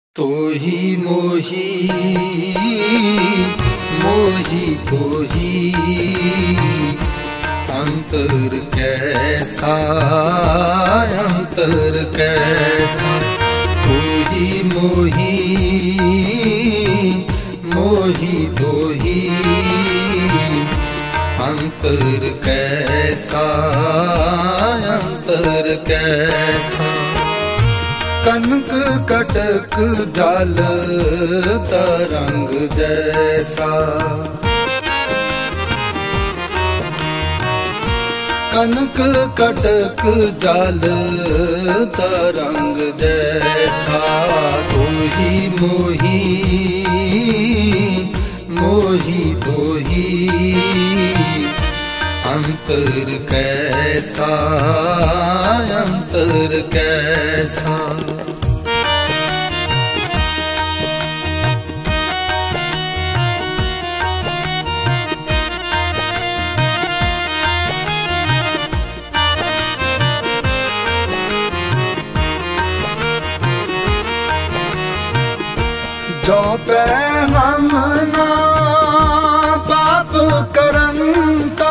तो ही मोही मोही तो ही अंतर कैसा अंतर कैसा। तो ही मोही मोही तो ही अंतर कैसा अंतर कैसा। कनक कटक जल तरंग जैसा। कनक कटक जल तरंग जैसा। तो ही मोही मोही तो ही अंतर कैसा अंतर कैसा। जो पे हम ना पाप करंता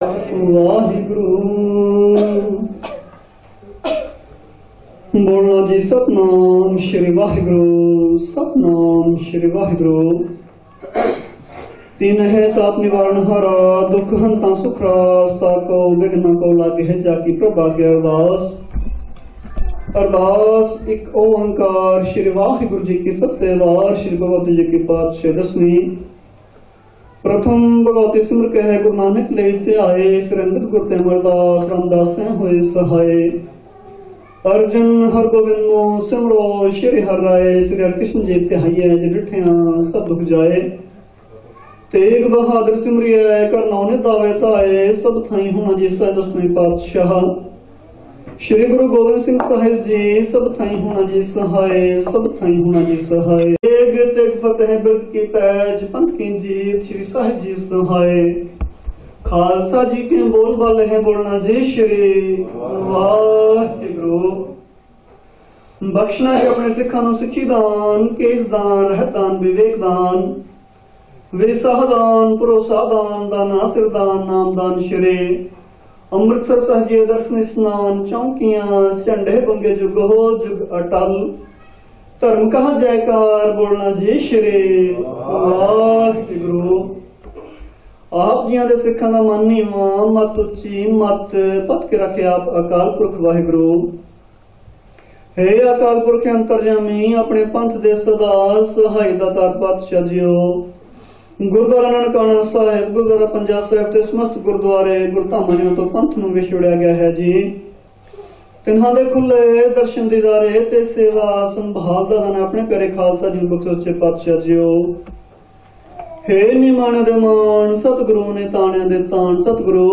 ਵਾਹਿਗੁਰੂ। ਬੋਲਣਾ ਜੀ ਸਤਨਾਮ ਸ਼੍ਰੀ ਵਾਹਿਗੁਰੂ, ਸਤਨਾਮ ਸ਼੍ਰੀ ਵਾਹਿਗੁਰੂ। तीन है ताप निवारण हरा, दुख हंता सुख रास, ताको विघ्न को लागे है जाकी प्रभाग्य अरदास। अरदास एक ओंकार श्री वाहिगुरु जी की फतेहवार, श्री भगवती जी की पातशाह दसवीं। प्रथम भगवती सिमर कह गुरु नानक लेते आए, फिर अंगद गुरु ते अमरदास रामदास होए सहाय। अर्जुन हर गोविंदो सिमरो श्री हर राय, श्री हरकृष्ण जी तिहाइए जे डिठिया सब दुख जाए। तेग बहादुर सिमरिया करना ने दावे ताए, सब थाई होना जी सा दसवीं पातशाह। श्री गुरु गोविंद सिंह साहिब जी सब थाई होना जी सहाय, सब थाई होना जी सहाय। तेग तेग फतेह बिरद की पैज, पंथ की जीत श्री साहिब जी सहाय। खालसा जी के बोल बाले है बोलना जी श्री वाहिगुरू। बख्शना है अपने सिखा नूं सिखी दान, केस दान रहतान विवेक दान, विसाहदान भरोसादान, दाना सिरदान नामदान श्री। अमृतसर सहजे दर्शन स्नान, चौकियां झंडे बंगे जुग हो जुग अटल। धर्म कहा जयकार बोलना जी श्री वाहिगुरू। आप जियां दे सिखां दा मन नीवां, मत उच्ची मत पत के रखे आप अकाल पुरख वाहिगुरू। हे अकाल पुरख अंतरजामी, अपने पंथ दे सदा सहाय दातार पातशाह जीओ। गुरुद्वारा ननकाना साहिब, गुरुद्वारा पंजाब साहिब ते समस्त गुरुद्वारे गुरधामां जिन्हां तो पंथ नूं विछोड़िया गया है जी, तिन्हां दे खुले दर्शन दीदारे ते सेवा संभाल दा दान अपने प्यारे खालसा जी नूं बख्शो सच्चे पातशाह जीओ। हे निमाणे दे मान, सतगुरु ने ताणियां दे ताण, सतगुरु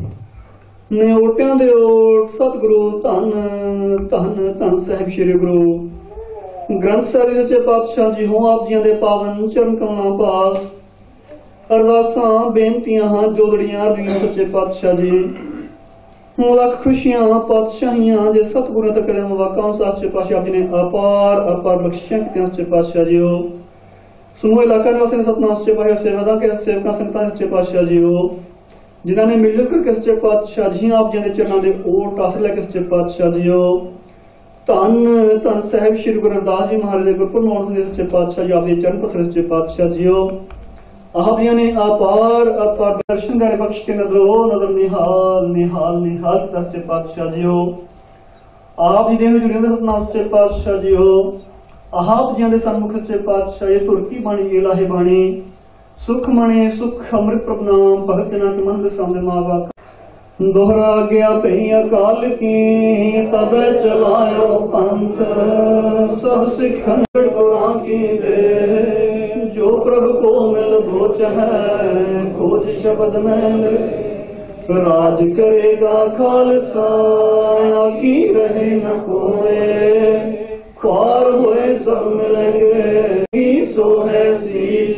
ने ओटियां दे ओट, सतगुरु धन धन धन साहिब श्री गुरु ग्रंथ साहिब सच्चे पातशाह जी हो। आप जियां दे पावन चरण कमलां पास अरदासां बेनतियां हां जोदड़ियां रहियां सच्चे पातशाह जी। हूं लख खुशियां पातशाहियां जे सतगुरु तक कदम वाकां सच्चे पातशाह जी ने अपार अपार बख्शियां कीतियां सच्चे पातशाह जी हो। समूह इलाका निवासी सतनाम सच्चे पातशाह सेवादां के सेवकां संगतां सच्चे पातशाह जी हो, जिन्हां ने मिलजुल करके सच्चे पातशाह जी आप जी दे चरणों दे ओट आसरे लैके सच्चे पातशाह जी हो। धन धन साहिब श्री गुरु रविदास जी महाराज दे गुरपुरब मौन सच्चे पातशाह जी आप दे चरण पसरे सच्चे पातशाह जी हो। आप ने अपार अपार दर्शन करे बख्श के नजरो नजर निहाल निहाल निहाल सच्चे पातशाह जी हो। आप जी दे हुजूर दे सतनाम सच्चे पातशाह जी हो। आप जी दे सन्मुख सच्चे पातशाह ये तुरकी बाणी इलाही बाणी, सुख मणे सुख अमृत प्रभ नाम, भगत जना के मन विश्राम दे मां बाप। दोहरा गया पई अकाल की, तब चलायो पंथ, सब सिखन गुरां की दे। जो प्रभु को मिल वो चाहे, खोज शब्द में राज करेगा खालसा, की रहे न कोए, ख्वार हुए सब मिलेंगे। सो है शीस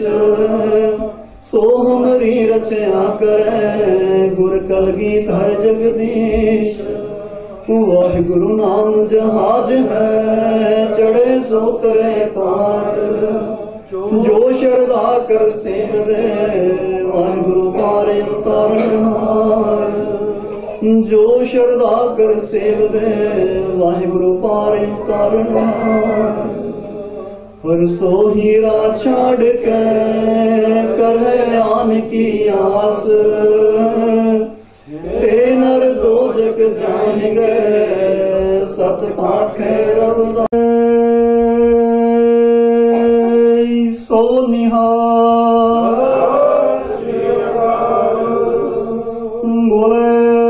सो हमारी रचना करे, गुर कलगीत हर जगदीश। वाहिगुरु नाम जहाज है, चढ़े सो करे पार, जो शरदा कर सेव दे, वाहिगुरु पारे उतारनहार। जो शरदा कर सेव दे, वाहिगुरु पारे उतारनहार। पर सो हीरा छाड़ के करे आन की आस, ते नर दो जग जाएंगे, सत पाखे रवदा सो निहाल। बोले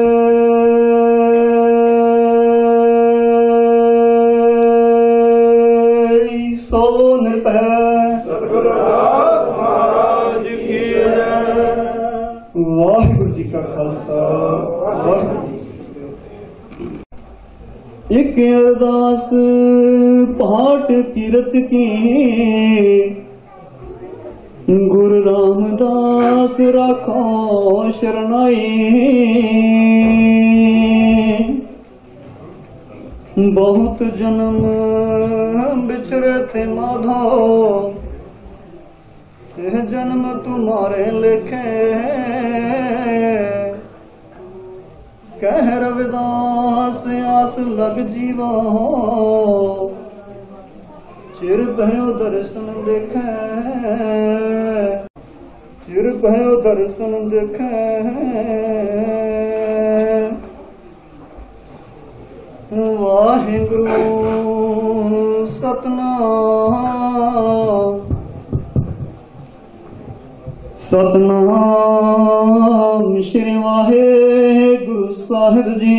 सो निर्भय सतगुरु रविदास महाराज की जय। वाहिगुरु जी का खालसा, वाहिगुरु जी। एक अरदास पाठ कीरत की, गुरु रामदास राखो शरणाई। बहुत जन्म बिछड़े थे माधो, यह जन्म तुम्हारे लिखे। कह रविदास आस लग जीवा चिर भयो दर्शन देखे चिर भयो दर्शन देखे वाहिगुरु सतनाम सतनाम श्री वाहिगुरु साहिब जी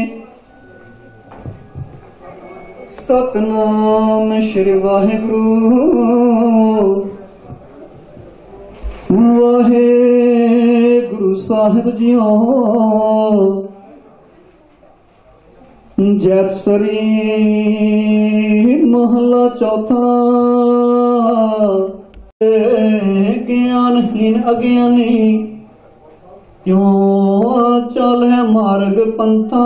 सतनाम श्री वाहिगुरु वाहिगुरु साहिब जी जैतसरी महला चौथा ज्ञानहीन अज्ञानी क्यों चल है मार्ग पंथा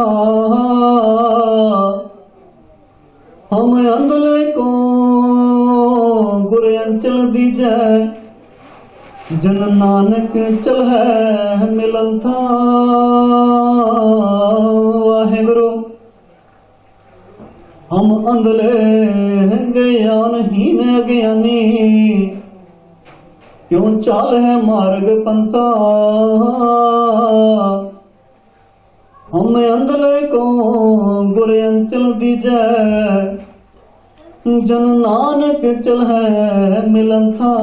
हम अंधले को गुरे अंचल दीजै जन नानक चल है मिलन था वाहिगुरु हम अंधले ज्ञानहीन अज्ञानी क्यों चाल है मार्ग पंथा हम अंधले को बुरे अंचल दीजै जन नानक चल है मिलन था।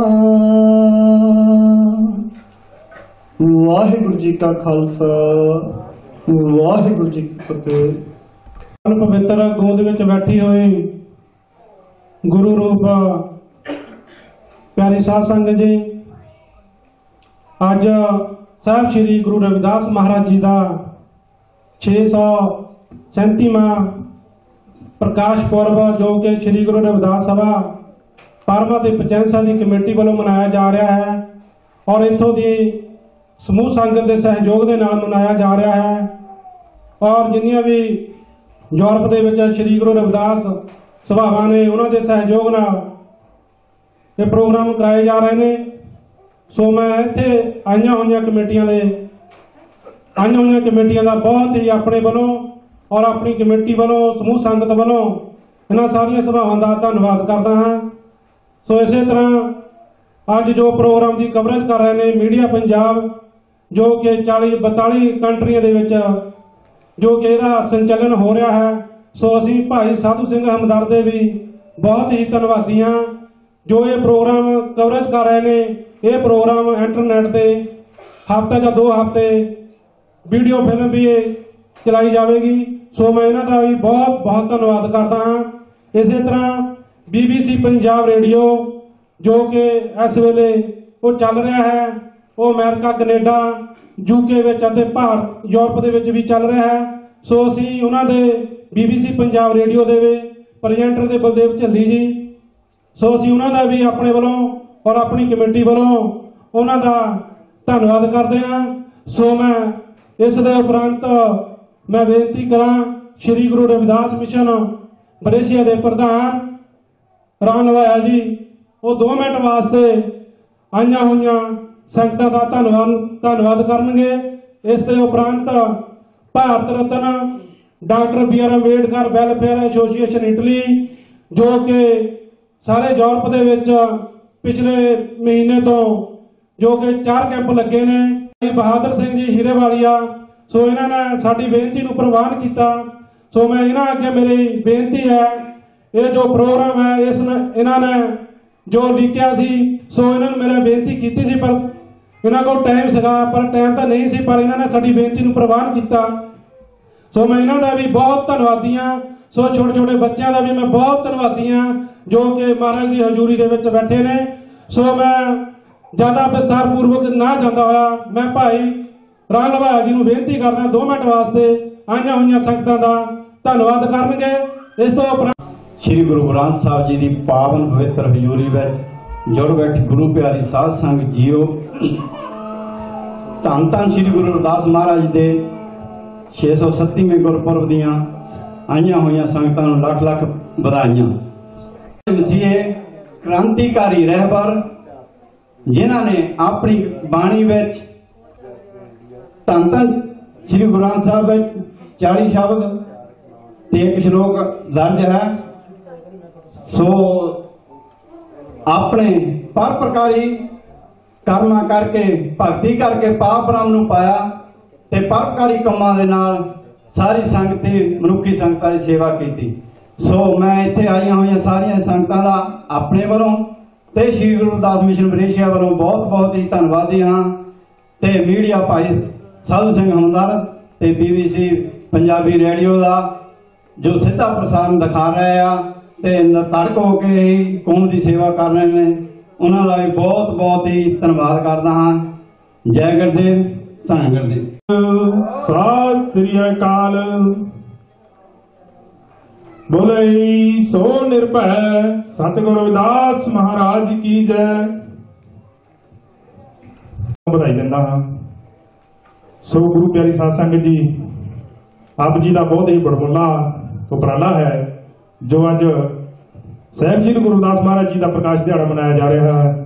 वाहिगुरु जी का खालसा वाहिगुरु जी की फतेह। पवित्र गोद विच बैठी हुई गुरु रूप प्यारी साध संगत जी, अज साहब श्री गुरु रविदास महाराज जी का 637वां प्रकाश पुरब जो कि श्री गुरु रविदास सभा पारमा ते पचैंसा की कमेटी वालों मनाया जा रहा है और इत्थों की समूह संगत के सहयोग के नाल मनाया जा रहा है। और जिन्नियां भी यूरोप दे विच श्री गुरु रविदास सभावां ने उन्हां दे सहयोग नाल ये प्रोग्राम कराए जा रहे हैं। सो मैं इत्थे आईयां होईयां कमेटियां दा बहुत ही अपने वालों और अपनी कमेटी वालों समूह संगत वालों इन्हां सारियां सभावां दा धन्नवाद करदा हां। सो इसे तरह अज जो प्रोग्राम की कवरेज कर रहे हैं मीडिया पंजाब जो कि 40-42 कंट्रियां दे विच जो कि इसका संचालन हो रहा है। सो असी भाई साधु सिंह हमदर्द भी बहुत ही धन्नवादी हाँ जो ये प्रोग्राम कवरेज कर रहे हैं। ये प्रोग्राम इंटरनेट पे हफ्ते या 2 हफ्ते वीडियो फिल्म भी चलाई जाएगी। सो मैं इन्हों का भी बहुत बहुत धन्यवाद करता हाँ। इसी तरह BBC पंजाब रेडियो जो कि इस वेले वो चल रहा है वो America Canada UK Bharat Europe के भी चल रहा है। सो असी उन्होंने BBC पंजाब रेडियो के प्रजेंटर के बलदेव झल्ली जी सो असी उन्होंने भी अपने वालों और अपनी कमेटी वालों उन्हों का धन्यवाद करते हैं। सो मैं इस दे उपरंत मैं बेनती करा श्री गुरु रविदास मिशन बरेशिया के प्रधान राम लवाया जी वो 2 मिनट वास्ते आईया हुई संगतां का धन्यवाद करनगे। इस दे उपरंत Bharat Ratna doctor BR Ambedkar welfare association Italy जो कि सारे यूरोप दे विच पिछले महीने तो जो कि 4 कैंप लगे ने। बहादुर सिंह जी हीरेवालिया सो इन्होंने साडी बेनती नूं प्रवान किया। सो मैं इन्हां अगे मेरी बेनती है ये जो प्रोग्राम है इस इन्होंने जो लिखिया सी सो इन्होंने मेरे बेनती की सी पर इन्हों को टाइम सगा पर टाइम तो नहीं सी पर इन्होंने साडी बेनती नूं प्रवान किया। सो मैं इन्हों का भी बहुत धन्नवादी हाँ। सो छोटे छोटे बच्चों का भी मैं बहुत धन्नवादी हाँ जो कि महाराज की हजूरी के विच बैठे ने। सो मैं ज्यादा विस्तार पूर्वक ना जाता हुआ मैं भाई राम लवाया जी को बेनती करदा 2 मिनट वास्ते आईया हुई संगतां का धन्नवाद करनगे। इस तो श्री गुरु ग्रंथ साहब जी की पावन पवित्र हजूरी में जुड़ बैठी गुरु प्यारी साध संगत जीओ धन धन श्री गुरु रविदास महाराज के 637वें गुरपुरब दियां आईया हुई संगतां नूं लख लख बधाइयां। मसीहे क्रांतिकारी रहबर जिन्हां ने अपनी बाणी विच धन धन श्री गुरु ग्रंथ साहब में 40 शब्द ते एक श्लोक दर्ज है। सो अपने पर प्रकारी कर्म करके भगती करके पाप राम नूं पाया ते परोपकारी कामां दे नाल सारी संगत मनुखी संगतां दी सेवा की। सो मैं इत्थे आईयां होईयां सारियां संगतां दा अपने वालों ते श्री गुरु रविदास मिशन बरेशिया वालों बहुत बहुत ही धन्नवादी हाँ। ते मीडिया भाई साधु सिंह हमदर्द ते BBC पंजाबी रेडियो का जो सीधा प्रसारण दिखा रहे आ ते तड़क होके ही कौम की सेवा कर रहे हैं, उन्होंने भी बहुत बहुत ही धन्यवाद करता हाँ। जय गुरुदेव, धन गुरुदेव। सत श्री अकाल। बोले सो निर्भय सतगुरु रविदास महाराज की जय। बधाई दिंदा हाँ। सो गुरु प्यारी साध संगत जी, आप जी का बहुत ही बड़मुला उपराला है जो अज साहिब श्री गुरु रविदास महाराज जी का प्रकाश दिहाड़ा मनाया जा रहा है।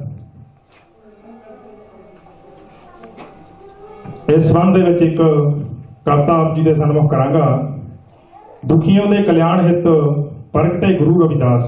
इस संबंध में एक कविता आप जी के सन्मुख करांगा। दुखियों के कल्याण हित प्रगटे गुरु रविदास।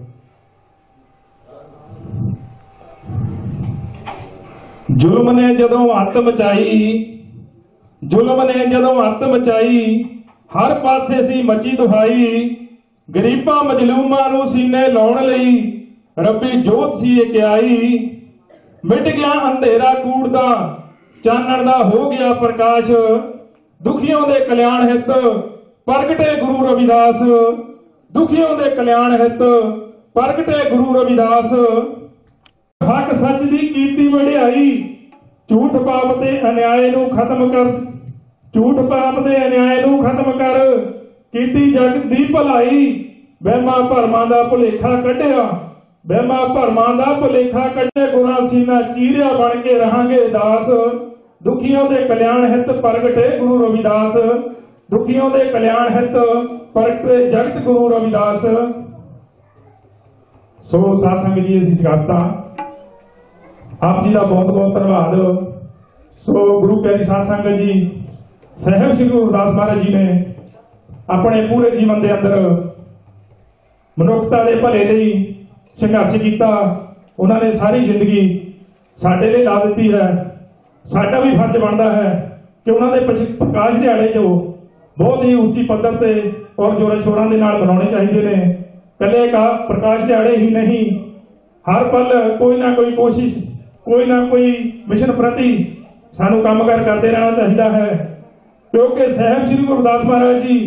जुल्म ने जदों अत मचाई, जुल्म ने जदों अत मचाई, हर पासे सी मची दुहाई, गरीबां मजलूमां नूं सीने लाउण लई रब्बी जोत सी इक आई। मिट गया अंधेरा कूड़ दा, चानण दा हो गया प्रकाश, दुखियों दे कल्याण हित प्रगटे गुरु रविदास। दुखियों दे कल्याण हित प्रगटे गुरु रविदास। हक सच दी कीर्ति वडियाई, झूठ पाप ते अन्याय नूं खत्म कर, झूठ पाप ते अन्याय नूं खत्म कर, कीती जगत दी भलाई। वहमां भरमां दा भुलेखा कढिया, वहमां भरमां दा भुलेखा कढे, गुनाह सीना चीरिया बन के रहांगे दास। दुखियों दे कल्याण हित प्रगटे गुरु रविदास। दुखियों दे कल्याण हित प्रगटे जगत गुरु रविदास। सो साध संगत जी असीं जगाता आप जी का बहुत बहुत धन्यवाद। सो गुरु प्यारी साध संगत जी, साहिब श्री गुरु रविदास महाराज जी ने अपने पूरे जीवन के अंदर मनुखता के भले लिए संघर्ष किया। उन्होंने सारी जिंदगी साडे लिए ला दी है। साडा भी फर्ज बनता है कि उन्होंने प्रकाश दिहाड़े जो बहुत ही उच्ची पद्धर से और जोरों शोरों के नाल मनाने चाहिए ने। कले का प्रकाश दिहाड़े ही नहीं, हर पल कोई ना कोई कोशिश, कोई ना कोई मिशन प्रति सानू काम करते रहना चाहिए है। क्योंकि साहिब श्री गुरु रविदास महाराज जी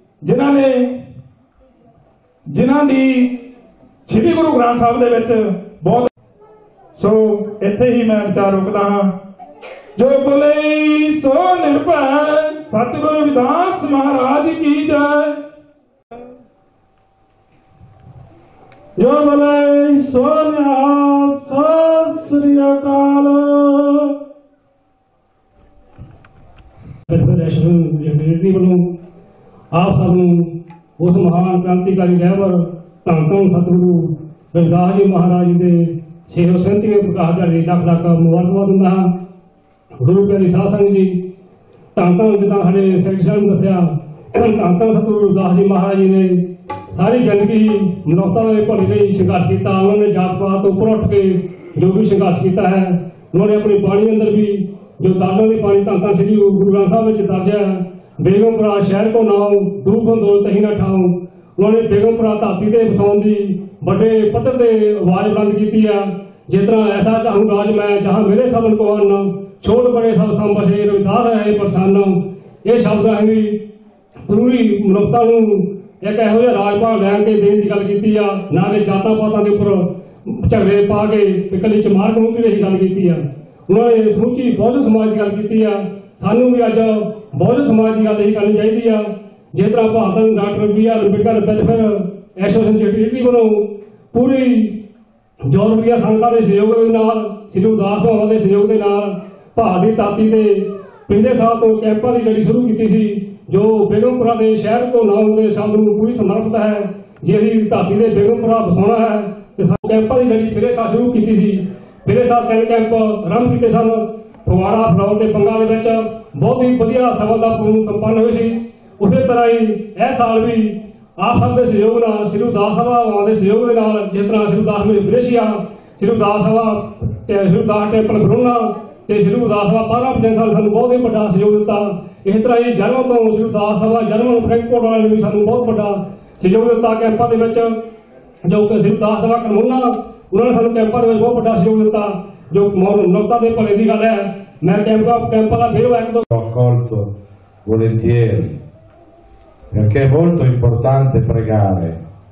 जिन्हां दी श्री गुरु ग्रंथ साहब दे विच बहुत। सो इत्थे ही मैं विचार रोकदा हां। जो बोले सो निर्भय सतगुरु रविदास महाराज की जय। जो बोले सो निहाल सत श्री अकाल। आप सबनूं उस महान क्रांतिकारी रहबर धन धन सतगुरु रविदास जी महाराज के 637वें प्रकाश दिहाड़े लख लख मुबारकबाद दिंदा हां। गुरु प्यारी साध संगत जी, धन धन जिदा साडे सैकटरी ने दस्सिया, धन धन सतगुरु रविदास जी महाराज जी ने सारी जिंदगी मनुखता के भले लिए संघर्ष किया। उन्होंने जात पात तो उपर उठ के जो भी संघर्ष किया है, उन्होंने अपनी बाणी अंदर भी जो दादा की बाणी धन धन श्री गुरु ग्रंथ साहब में दर्ज है, बेगमपुरा शहर को नाम दूर दौलत ही ना ठाऊं। उन्होंने बेगमपुरा धरती से बसाउण की बड़े पद्धर से आवाज बुलंद की है। जिस तरह ऐसा चाहूंगा आज मैं जहां मेरे सबन को अन्न छोड़ बड़े सब संबसे रविदास है प्रसन्न। ये शब्द भी पूरी मनुखता एक यहो जिहा राजभाग लैन के देन की गल की है, ना कि जातां पातां के उपर झगड़े पा के कली चमार कमूती की गल की है। उन्होंने समूची बहुजन समाज की गल की है। सानू भी अज बहुजन समाज की गल यही करनी चाहिए है। जिस तरह Bharat doctor B.R. Ambedkar welfare association secretary वालों पूरी यूरोपीय संगतां के सहयोग के नाल, श्री रविदास बाबा के सहयोग के नाल भारत की धरती से पिछले साल तो कैंपां की लड़ी शुरू की थी, जो बेगमपुरा के शहर को नाम के शब्द को पूरी समर्पित है। जे असीं धरती से बेगमपुरा बसाउणा है तो कैंपां की लड़ी पिछले साल शुरू की थी। पिछले साल 3 कैंप आरंभ किए सन। फगवाड़ा, फलौर के पंगा बहुत ही वधिया सभा का संपन्न हुई सी। उसी तरह ही यह साल भी आप सब के सहयोग नाल श्री उदास सभा के सहयोग के नाल जिस तरह श्री उदास ब्रेशिया, श्री उदास सभा श्री उदास टेंपल बरोना ते श्री उदास सभा पारा पंचायत सानू बहुत ही बड़ा सहयोग दिता। इस तरह ही जर्मन तो श्री उदास सभा जर्मन फ्रैंकफर्ट वाले ने भी सानू बहुत बड़ा सहयोग दिता। कैंपां दे विच जो श्री उदास सभा कनमुना उन्होंने सानू कैंपां दे विच बहुत बड़ा सहयोग दिता, जो मनुष्यता दे भले दी गल है। मैं कैंपां का फिर एक Ho accolto volentieri, perché è molto importante pregare.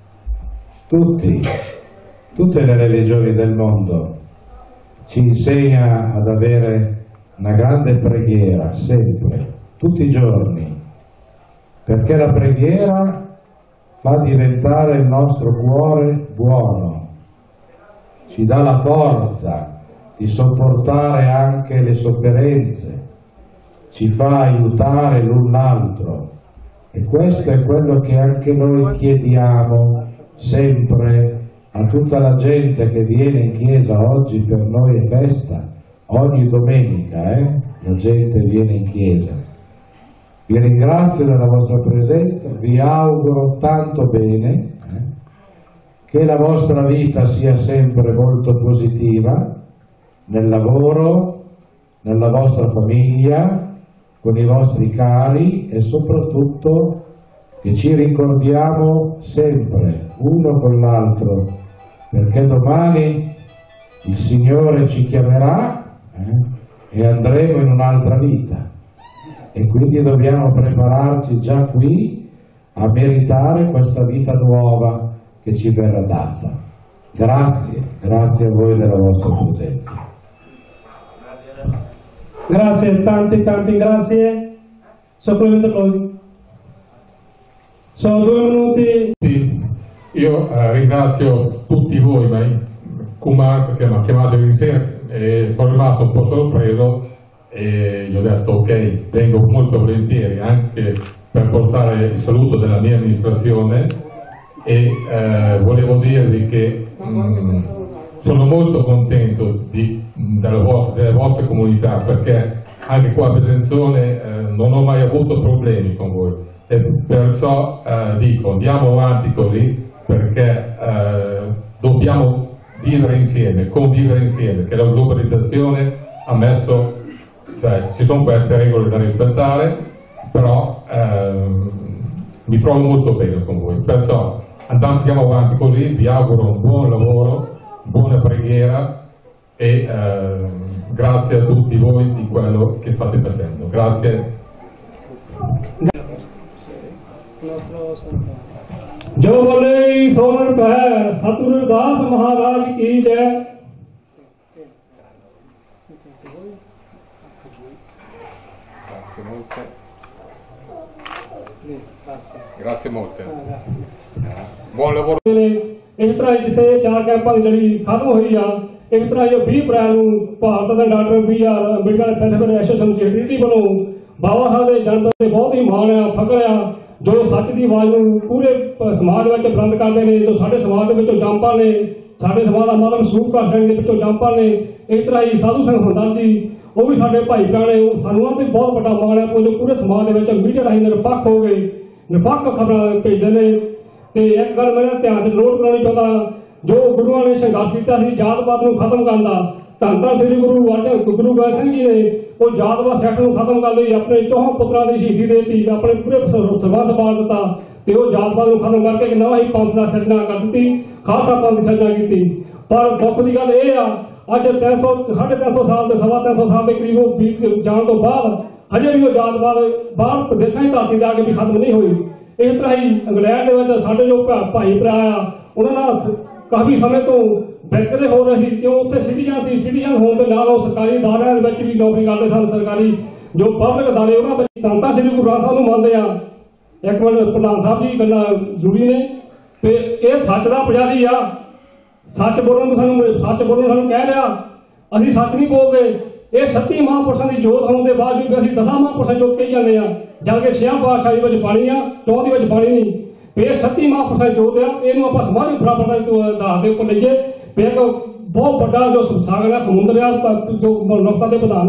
Tutte le religioni del mondo ci insegna ad avere una grande preghiera sempre, tutti i giorni, perché la preghiera fa diventare il nostro cuore buono, ci dà la forza di sopportare anche le sofferenze, ci fa aiutare l'un l'altro, e questo è quello che anche noi chiediamo sempre a tutta la gente che viene in chiesa. Oggi per noi è festa, ogni domenica la gente viene in chiesa. Vi ringrazio della vostra presenza, vi auguro tanto bene, che la vostra vita sia sempre molto positiva nel lavoro, nella vostra famiglia, con i vostri cari, e soprattutto che ci ricordiamo sempre uno con l'altro, perché domani il Signore ci chiamerà e andremo in un'altra vita, e quindi dobbiamo prepararci già qui a meritare questa vita nuova che ci verrà data. Grazie a voi della vostra presenza. Grazie, tanti grazie. Supplemento closing. Sono 2 minuti. Io ringrazio tutti voi, ma Kumar perché mi ha chiamato ieri sera e sono rimasto un po' sorpreso e gli ho detto ok, vengo molto volentieri anche per portare il saluto della mia amministrazione, e volevo dirvi che sono molto contento delle vostre comunità, perché anche qua a Bellinzone non ho mai avuto problemi con voi, e perciò dico andiamo avanti così, perché dobbiamo vivere insieme, convivere insieme, che la globalizzazione ha messo, cioè ci sono queste regole da rispettare, però mi trovo molto bene con voi, perciò andiamo avanti così, vi auguro un buon lavoro, buona preghiera, e grazie a tutti voi di quello che state facendo. Grazie. जो बोले सोनर कह सतगुरुदास महाराज की जय। Grazie molte. Buon lavoro. इस तरह जिथे 4 कैंपां की लड़ी खत्म हुई आ, इस तरह 20 अप्रैल भारत के doctor B.R. Ambedkar federal association जेडीटी वालों बाबा साहब के जन्म से बहुत ही मान आ फकर आ, जो सच की आवाज पूरे समाज में बुलंद करते हैं, जो साढ़े समाज के जंपा ने, साढ़े समाज का मतलब सूखा श्रेणी के जंपा ने, इस तरह ही साधु संघ हमदर्द जी वो भी साढ़े भाई भरा ने, सानू भी बहुत बड़ा मान है, जो पूरे समाज के मीडिया राही निरपक्ष हो गए, निरपक्ष खबर भेजते हैं। तो एक गल मेरे ध्यान से नोट करानी चाहता, जो गुरुओं ने संघर्ष किया जातपात को खत्म करना, धन धन श्री गुरु गोबिंद सिंह जी ने वो जातपात सैक्ट को खत्म कर ली, अपने 4 पुत्रों की शहीदी देती, अपने पूरे सरबंस बाल दिता, तो वो जातपात को खत्म करके एक नवा ही पंथ का सिरजना कर दी, खालसा पंथ की सिरजना की। पर दुख की गल यह आ, अज 350 साल के 325 साल के करीब बीत जाने तो बाद हजे भी वो जातपात बाहर प्रदेशों की धरती जाके भी खत्म नहीं हुई। इस तरह ही इंग्लैंड के साढ़े जो भाई भरा आ, उन्होंने काफी समय तो बेहतर हो रही क्यों उत्थे सिटीजन थी, सिटीजन होने के नाल सरकारी अदारियां भी नौकरी करते सन, सरकारी जो पब्लिक अदारे उन्होंने धंधा श्री गुरु ग्रंथ साहब मानते हैं। एक मिनट प्रधान साहब जी गल्लां जरूरी ने, तो यह सच का पुजारी आ, सच बोलने सानू कह रहा, असीं सच नहीं बोलते। ये 36 महापुरुषों की जोत होने के बावजूद भी असीं 10 महापुरुषों जोत कही जाते हैं, जबकि 6 पातशाही में पानी आ, 4 की पानी नहीं। फिर 36 महापुरुषों की जोत आ, इनू आपां समाधि बराबर आधार के उपर लीजिए। फिर एक बहुत बड़ा जो सागर है, समुद्र है, जो मनुष्यता के विधान का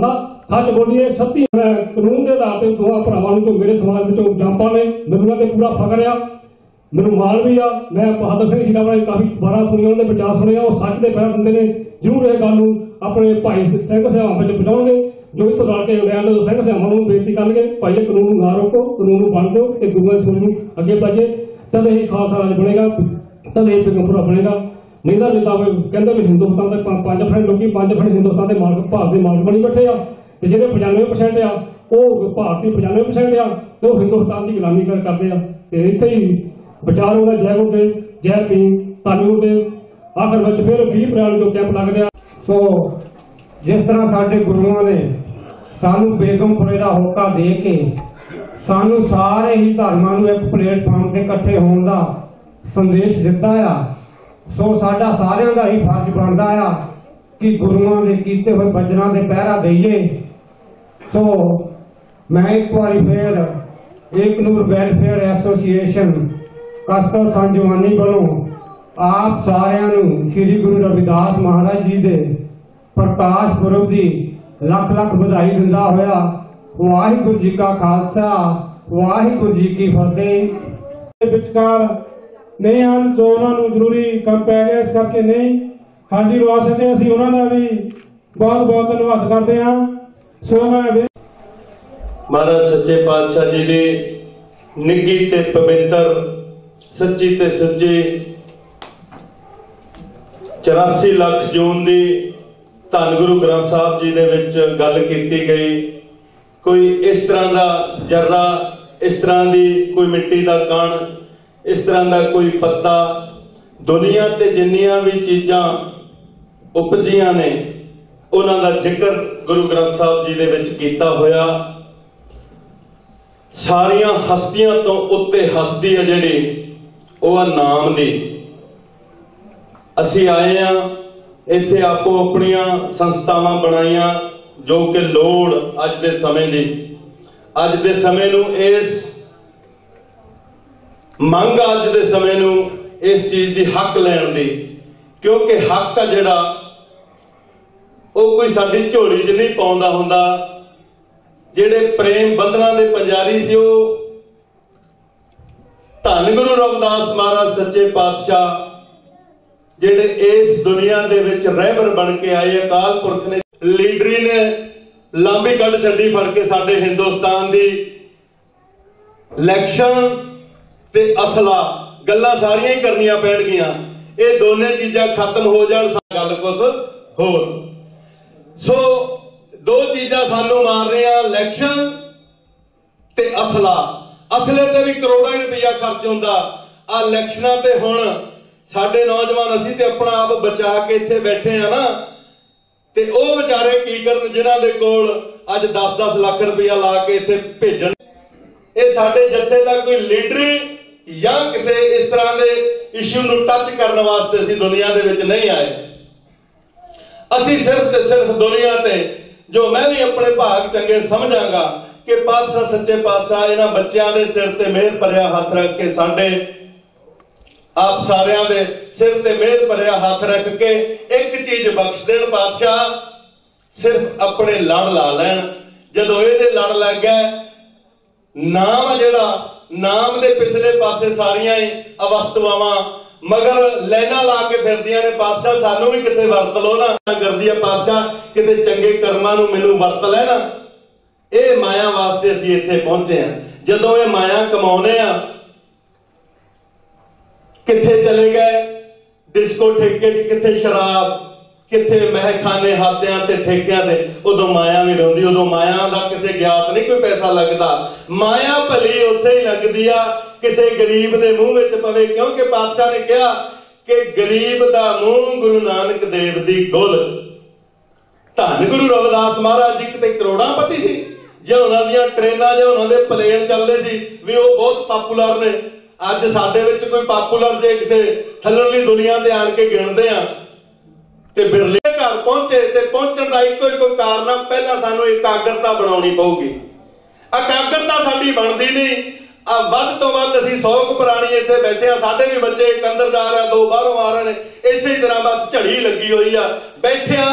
सच बोलिए। 36 कानून के आधार पर दोवां भरावां नूं मेरे समाज विचों एग्जाम्पल ने, मैनूं ते पूरा फकर आ, मैनूं माण भी आ। मैं बहादुर सिंह जीरा वाले काफ़ी बारा सुनिया, उन्होंने विचार सुने, वो सच के पैर दिंदे ने। जरूर इस गल नूं अपने भाई सिंह सहावां विच पहुंचाउणगे, जो इस रल के इंग्लैंड सिंह सहावां नूं बेनती करनगे, भाई कानून नूं ना रोको, कानून नूं बण दो ते गुरुआं दी सोच नूं अगे बचे, तद ही खालसा राज बनेगा, तद ही बेगमपुरा बनेगा। नहीं तो जिद्दां कहंदे भी हिंदुस्तान के 5% लोग 5% हिंदुस्तान के मालक भारत के मालक बनी बैठे आ, ते जिहड़े 95% आ वो भारती 95% आ, ते वो हिंदुस्तान की गुलामी करते आ। ते इत्थे ही विचार होना। जय गुरुदेव, जय भीम, धन गुरुदेव। आखिर में फिर 20 अप्रैल जो कैंप लग गया। तो जिस तरह साडे गुरुओं ने सानू बेगमपुरे का होका दे के सानू सारे ही धर्मां नूं एक प्लेटफार्म ते इकट्ठे होने का संदेश दिता आ, सो साडा सारियां दा ही फर्ज बनदा आ कि गुरुओं के कीते हुए वचनां ते पहरा दईए। तो मैं एक बार फिर एक नूर वेलफेयर एसोसीएशन कस्तर संजवानी वालों आप सारियां नूं श्री गुरु रविदास महाराज जी दे प्रकाश पुरब की लख लख बधाई दिंदा होया वाहिगुरू जी का खालसा वाहिगुरू जी की फतेह। विचकार नहीं हैं जो उन्होंने जरूरी काम पै गया, इस करके नहीं हाजी लवा सके, असीं उन्हों का भी बहुत बहुत धन्यवाद करते हैं। सो मैं महाराज सच्चे पातशाह जी की निੱਘੀ ते पवित्र सच्ची ते सच्ची 84 लाख जून की धन गुरु ग्रंथ साहब जी दे विच गल कीती गई। कोई इस तरह का जर्रा, इस तरह की कोई मिट्टी का कण, इस तरह का कोई पत्ता, दुनिया ते जिन्नियां भी चीज़ां उपजियां ने उन्हां दा जिक्र गुरु ग्रंथ साहब जी दे विच कीता होया। सारियां हस्तियां तो उत्ते हस्ती है जिहड़ी ਉਹ नाम दी। असी आए हाँ इत्थे आपो अपनियां संस्थावां बनाईयां जो कि लोड़ अज दे समय दी, अज दे समय नूं इस मंग, अज दे समय नूं इस चीज दी हक लैण दी, क्योंकि हक आ जिहड़ा ਉਹ कोई साडी झोली च नहीं पाउंदा हुंदा। जिहड़े प्रेम बंधना दे पंजारी सी ਉਹ धन गुरु रविदास महाराज सच्चे पातशाह जिहड़े इस दुनिया दे विच रहबर बन के आए, अकाल पुरख ने लीडरी ने लांबी गल छड्डी फड़ के साडे हिंदुस्तान दी इलैक्शन ते असला गल्लां सारियां ही करनियां पैणगियां। ये दोने चीज़ां खत्म हो जाण, गल कुछ होर। सो दो चीज़ां सानू मार रहीआं, इलैक्शन ते असला। असले ते भी करोड़ां रुपया खर्च होंदा, आ इलैक्शनां ते हुण साडे नौजवान असीं ते अपना आप बचा के इत्थे बैठे हैं ना, ते ओह बेचारे की करन जिन्हां दे कोल अज 10-10 लाख रुपया ला के इत्थे भेजण। ये साडे जत्थे दा कोई लीडरी या किसी इस तरह के इशू नूं टच करने वास्ते असीं दुनिया दे विच नहीं आए। असीं सिर्फ ते सिर्फ दुनिया ते जो मैं भी अपने भाग चंगे समझांगा कि पातशाह सच्चे पातशाह इन्हां बच्चों के सिर ते मेहर भरिया हाथ रख के साडे आप सारियां दे सिर ते मेहर भरिया हाथ रख के एक चीज बख्श देण पातशाह, सिर्फ अपने लड़ ला लैण। जदों इहदे लड़ लग गए, नाम जिहड़ा नाम दे पिछले पासे सारियां ही अवस्थावां मगर लैना ला के फिरदियां ने। पातशाह सानू भी किते वरत लो ना, करदी है पातशाह किते चंगे कर्मां नूं मैनूं वरत लै ना। ये माया वास्ते असीं इत्थे पहुंचे हैं। जदों ये माया कमाउने आ, किथे चले गए डिस्को ठेके च, किथे शराब, किथे महखाने हाथियां ते ठेकियां ते, उदों माया भी रहिंदी। उदों माया दा किसे ज्ञात नहीं कोई पैसा लगदा, माया भली उत्थे ही लगदी आ किसे गरीब दे मूंह विच पवे। क्योंकि पातशाह ने कहा कि गरीब दा मूंह गुरु नानक देव दी गुल। धन गुरु रविदास महाराज जी किते करोड़ांपति सी, जे उन्हां दीयां ट्रेनां जे उन्हां दे प्लेन चलदे सी भी वो बहुत पॉपुलर ने। अज साडे विच कोई पॉपुलर जे किसे थल्लरली दुनिया ते आण के गिणदे आ ते बिरले घर पहुंचे ते पहुंचण दा इक्को इक्को कारण आ, पहला सानू एकाग्रता बनाउणी पऊगी। एकाग्रता साडी बनदी नहीं, ਵੱਧ ਤੋਂ ਵੱਧ ਅਸੀਂ 100 ਪੁਰਾਣੀ ਇੱਥੇ ਬੈਠੇ ਆ। ਸਾਡੇ ਵੀ ਬੱਚੇ ਇੱਕ ਅੰਦਰ ਜਾ ਰਿਹਾ, 2 ਬਾਹਰੋਂ ਆ ਰਹੇ ਨੇ। ਇਸੇ ਤਰ੍ਹਾਂ ਬਸ ਝੜੀ ਲੱਗੀ ਹੋਈ ਆ, ਬੈਠੇ ਆ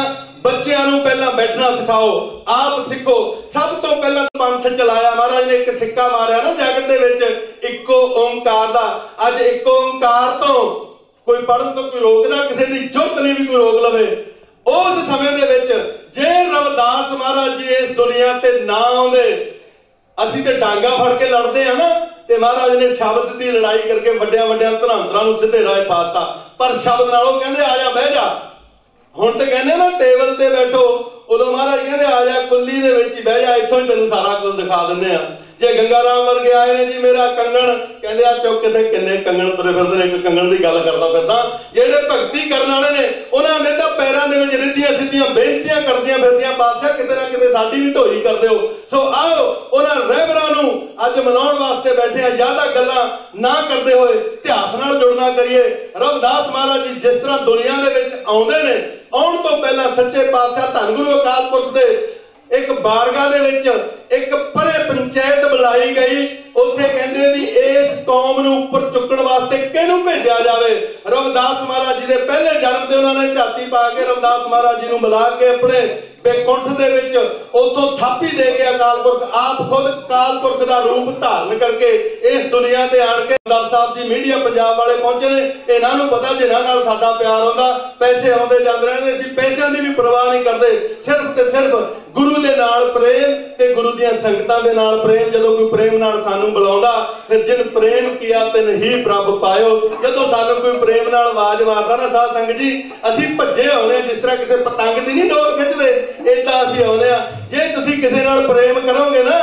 ਬੱਚਿਆਂ ਨੂੰ ਪਹਿਲਾਂ ਬੈਠਣਾ ਸਿਖਾਓ, ਆਪ ਸਿੱਖੋ। ਸਭ ਤੋਂ ਪਹਿਲਾਂ ਪੰਥ ਚਲਾਇਆ ਮਹਾਰਾਜ ਨੇ, ਇੱਕ ਸਿੱਕਾ ਮਾਰਿਆ ਨਾ ਜਗਤ ਦੇ ਵਿੱਚ ਇੱਕੋ ਓੰਕਾਰ ਦਾ। ਅੱਜ ਇੱਕੋ ਓੰਕਾਰ ਤੋਂ ਕੋਈ ਪੜ੍ਹਨ ਤੋਂ ਕੋਈ ਰੋਕਦਾ, ਕਿਸੇ ਦੀ ਜ਼ਰੂਰਤ ਨਹੀਂ ਵੀ ਕੋਈ ਰੋਕ ਲਵੇ। ਉਸ ਸਮੇਂ ਦੇ ਵਿੱਚ ਜੇ ਰਵਿਦਾਸ ਮਹਾਰਾਜ ਜੀ ਇਸ ਦੁਨੀਆ ਤੇ ਨਾ ਆਉਂਦੇ, ਅਸੀਂ ਤੇ ਡਾਂਗਾ ਫੜ ਕੇ ਲੜਦੇ ਆ ਨਾ, ਤੇ ਮਹਾਰਾਜ ਨੇ ਸ਼ਬਦ ਦੀ ਲੜਾਈ ਕਰਕੇ ਵੱਡਿਆਂ ਵੱਡਿਆਂ ਧਨਾਂਤਰਾਂ ਨੂੰ ਸਿੱਧੇ ਰਾਹ ਪਾਤਾ। ਪਰ ਸ਼ਬਦ ਨਾਲ ਉਹ ਕਹਿੰਦੇ ਆ ਜਾ ਬਹਿ ਜਾ। ਹੁਣ ਤੇ ਕਹਿੰਦੇ ਨਾ ਟੇਬਲ ਤੇ ਬੈਠੋ, ਉਦੋਂ ਮਹਾਰਾਜ ਕਹਿੰਦੇ ਆ ਜਾ ਕੁੱਲੀ ਦੇ ਵਿੱਚ ਹੀ ਬਹਿ ਜਾ, ਇੱਥੋਂ ਹੀ ਤੈਨੂੰ ਸਾਰਾ ਕੁਝ ਦਿਖਾ ਦਿੰਦੇ ਆ। ਜੇ ਗੰਗਾ ਰਾਮ ਵਰਗੇ ਆਏ ਨੇ ਜੀ ਮੇਰਾ ਕੰਗਣ, ਕਹਿੰਦੇ ਆ ਚੁੱਕ ਕੇ ਕਿੰਨੇ ਕੰਗਣ ਤੁਰੇ ਫਿਰਦੇ ਨੇ, ਇੱਕ ਕੰਗਣ ਦੀ ਗੱਲ ਕਰਦਾ ਫਿਰਦਾ। ਜਿਹੜੇ ਭਗਤੀ ਕਰਨ ਵਾਲੇ ਨੇ ਉਹਨਾਂ ਦੇ ਤਾਂ ਪੈਰਾਂ ਦੇ ਵਿੱਚ ਰਿੱਧੀਆਂ ਸਿੱਧੀਆਂ ਬੇਨਤੀਆਂ ਕਰਦੀਆਂ ਫਿਰਦੀਆਂ, ਬਾਦਸ਼ਾਹ ਕਿਤੇ ਨਾ ਕਿਤੇ ਸਾਡੀ ਵੀ ਢੋਈ ਕਰ ਦਿਓ। ਸੋ ਆਓ ਉਹਨਾਂ ਰਹਿਬਰਾਂ ਨੂੰ ਅੱਜ ਮਨਾਉਣ ਵਾਸਤੇ ਬੈਠੇ ਆ। ਜ਼ਿਆਦਾ ਗੱਲਾਂ ਨਾ ਕਰਦੇ ਹੋਏ ਇਤਿਹਾਸ ਨਾਲ ਜੁੜਨਾ ਕਰੀਏ। ਰਵਿਦਾਸ ਮਹਾਰਾਜ ਜੀ ਜਿਸ ਤਰ੍ਹਾਂ ਦੁਨੀਆ ਦੇ ਵਿੱਚ ਆਉਂਦੇ ਨੇ, ਆਉਣ ਤੋਂ ਪਹਿਲਾਂ ਸੱਚੇ ਪਾਤਸ਼ਾਹ ਧੰਨ ਗੁਰੂ ਅਕਾਲ ਪੁਰਖ ਦੇ ਇੱਕ ਬਾਰਗਾਹ ਦੇ ਵਿੱਚ ਇੱਕ ਪਰੇ ਪੰਚਾਇਤ ਬੁਲਾਈ ਗਈ। ਉੱਥੇ ਕਹਿੰਦੇ ਵੀ ਇਸ ਕੌਮ ਨੂੰ ਉੱਪਰ ਚੁੱਕਣ ਵਾਸਤੇ ਕਿਹਨੂੰ ਭੇਜਿਆ ਜਾਵੇ। ਰਵਿਦਾਸ ਮਹਾਰਾਜ ਜੀ ਦੇ ਪਹਿਲੇ ਜਨਮ ਤੇ ਉਹਨਾਂ ਨੇ ਝਾਤੀ ਪਾ ਕੇ ਰਵਿਦਾਸ ਮਹਾਰਾਜ ਜੀ ਨੂੰ ਮਿਲਾ ਕੇ ਆਪਣੇ ਬੇਕੁੰਠ ਦੇ ਵਿੱਚ ਉਥੋਂ ਥਾਪੀ ਦੇ ਕੇ ਅਕਾਲ ਪੁਰਖ ਆਪ ਖੁਦ ਅਕਾਲ ਪੁਰਖ ਦਾ ਰੂਪ ਧਾਰਨ ਕਰਕੇ ਇਸ ਦੁਨੀਆ ਤੇ ਆਣ ਕੇ ਦਰਬਾਰ ਸਾਹਿਬ ਜੀ ਮੀਡੀਆ ਪੰਜਾਬ ਵਾਲੇ ਪਹੁੰਚੇ ਨੇ। ਇਹਨਾਂ ਨੂੰ ਪਤਾ ਜਿਨ੍ਹਾਂ ਨਾਲ ਸਾਡਾ ਪਿਆਰ ਹੁੰਦਾ, ਪੈਸੇ ਆਉਂਦੇ ਜਾਂਦੇ ਰਹਿੰਦੇ, ਅਸੀਂ ਪੈਸਿਆਂ ਦੀ ਵੀ ਪਰਵਾਹ ਨਹੀਂ ਕਰਦੇ। ਸਿਰਫ ਤੇ ਸਿਰਫ ਗੁਰੂ ਦੇ ਨਾਲ ਪ੍ਰੇਮ ਤੇ ਗੁਰੂ ਦੀਆਂ ਸੰਗਤਾਂ ਦੇ ਨਾਲ ਪ੍ਰੇਮ। ਜਦੋਂ ਕੋਈ ਪ੍ਰੇਮ ਨਾਲ ਸਾਨੂੰ ਬੁਲਾਉਂਦਾ, ਫਿਰ ਜਿਨ ਪ੍ਰੇਮ ਕੀਆ ਤਿਨ ਹੀ ਪ੍ਰਭ ਪਾਇਓ। ਜਦੋਂ ਸਾਨੂੰ ਕੋਈ ਪ੍ਰੇਮ ਨਾਲ ਆਵਾਜ਼ ਮਾਰਦਾ ਨਾ ਸਾਧ ਸੰਗਤ ਜੀ, ਅਸੀਂ ਭੱਜੇ ਆਉਂਦੇ, ਜਿਸ ਤਰ੍ਹਾਂ ਕਿਸੇ ਪਤੰਗ ਦੀ ਨਹੀਂ ਡੋਰ ਖਿੱਚਦੇ, ਏਦਾਂ ਅਸੀਂ ਆਉਂਦੇ ਆ। ਜੇ ਤੁਸੀਂ ਕਿਸੇ ਨਾਲ ਪ੍ਰੇਮ ਕਰੋਗੇ ਨਾ,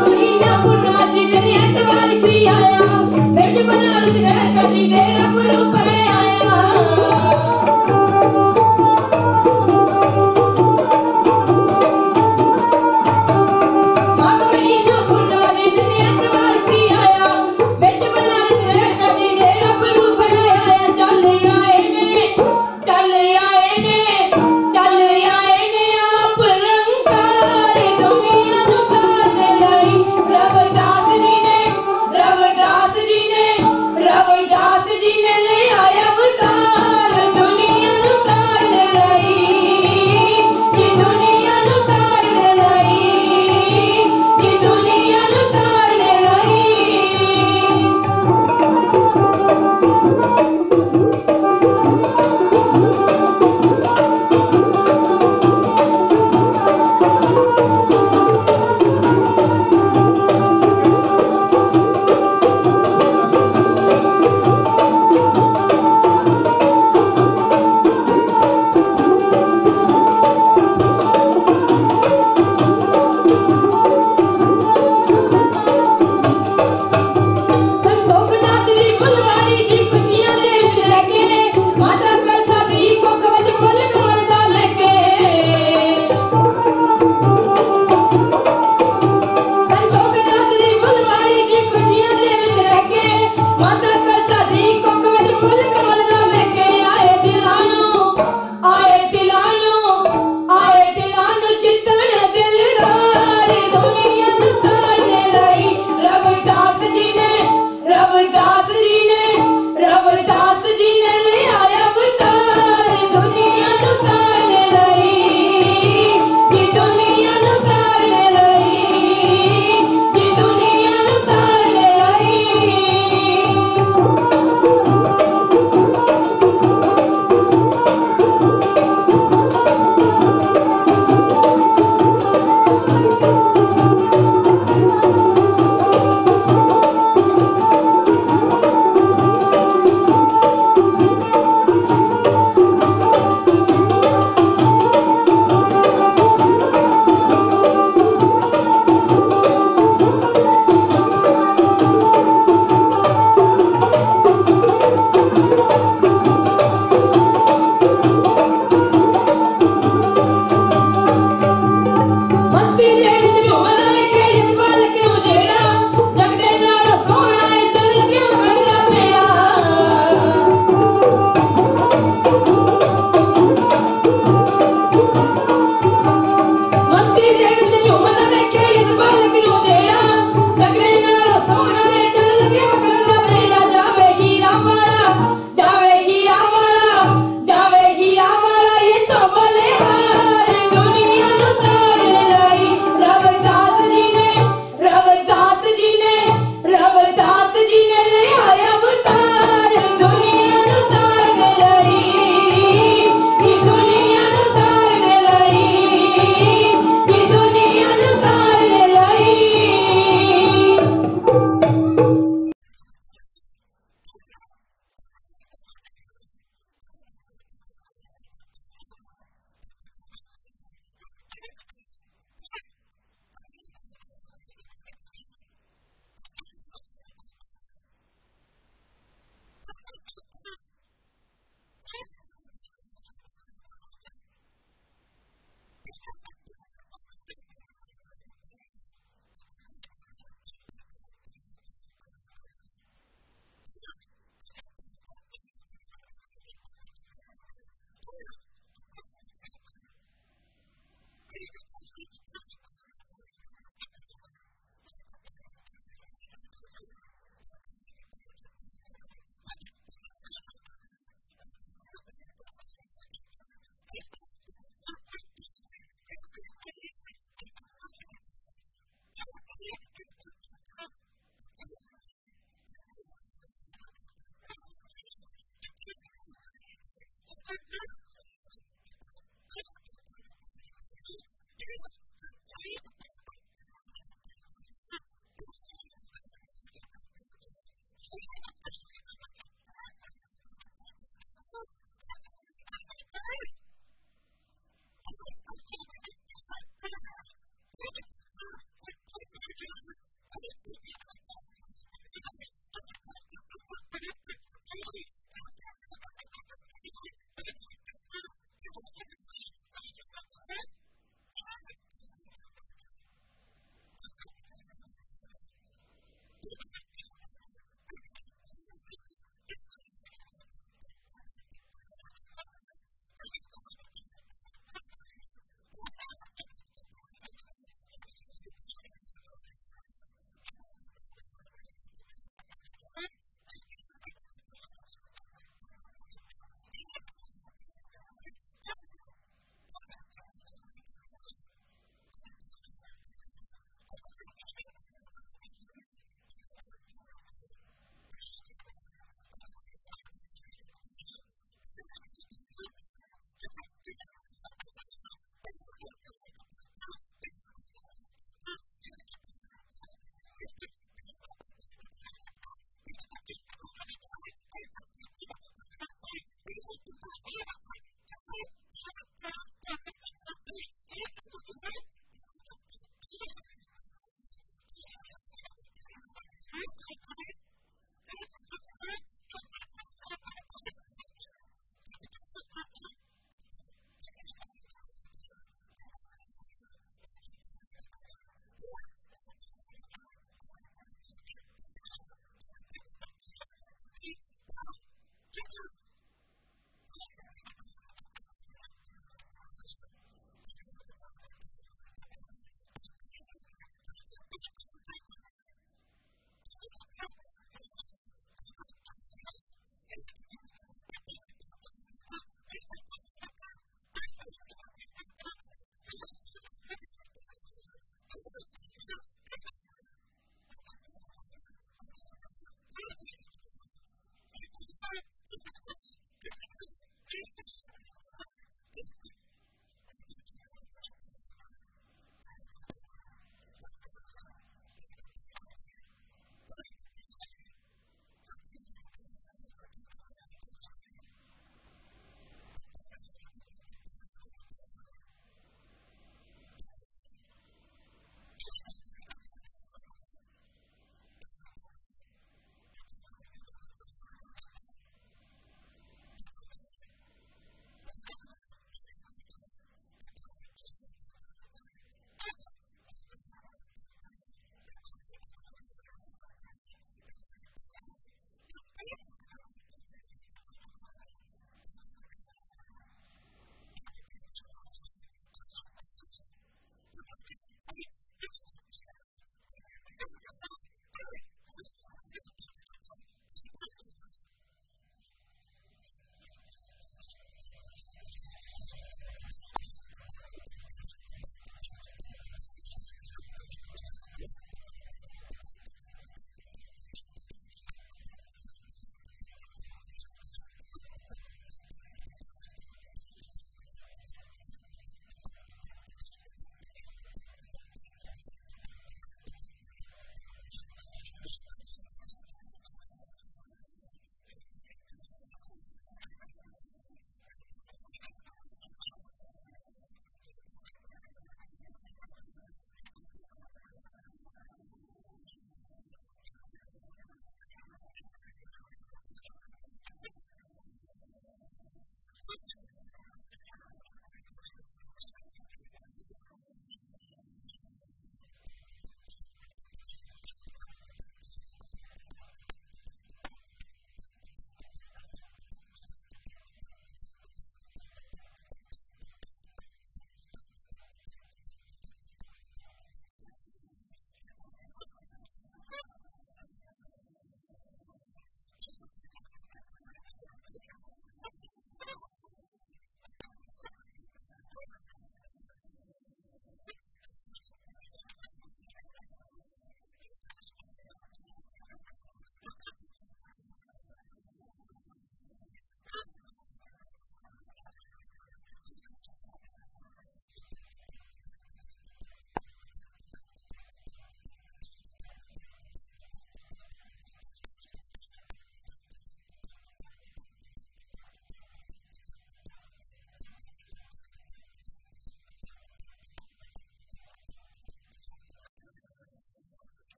रविदास जी ने ले आया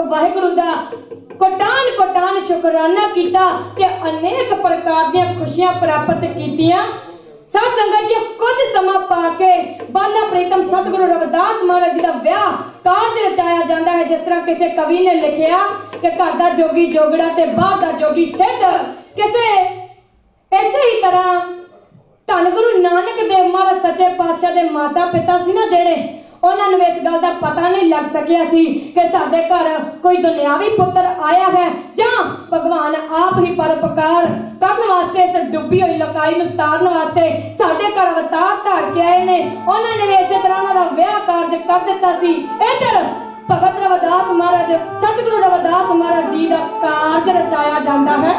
वाहिगुरु दा कोटान कोटान शुकराना कीता ते अनेक प्रकार दी खुशियां प्राप्त कीतियां। साध संगत जी कुछ समा पाके बाला प्रीतम सतगुरु रविदास महाराज जी का विआह कारज रचाया जाता है। जिस तरह किसी कवि ने लिखिया कि घर दा जोगी जोगड़ा ते बाहर दा जोगी सिद्ध, किसे इसे ही तरह धन गुरु नानक देव महाराज सच्चे पातशाह दे माता पिता सी ना जेड़े, उन्होंने इस गल का पता नहीं लग सकिया सी कि साडे घर कोई दुनियावी पुत्र आया है या भगवान आप ही परोपकार करने वास्ते इस डुबी हुई लोकाई नूं तारन वास्ते साडे घर अवतार धार के आए ने। उन्होंने इस तरह उन्हां दा विआह कारज कर दिता सी। इधर भगत रविदास महाराज सतगुरु रविदास महाराज जी का कारज रचाया जाता है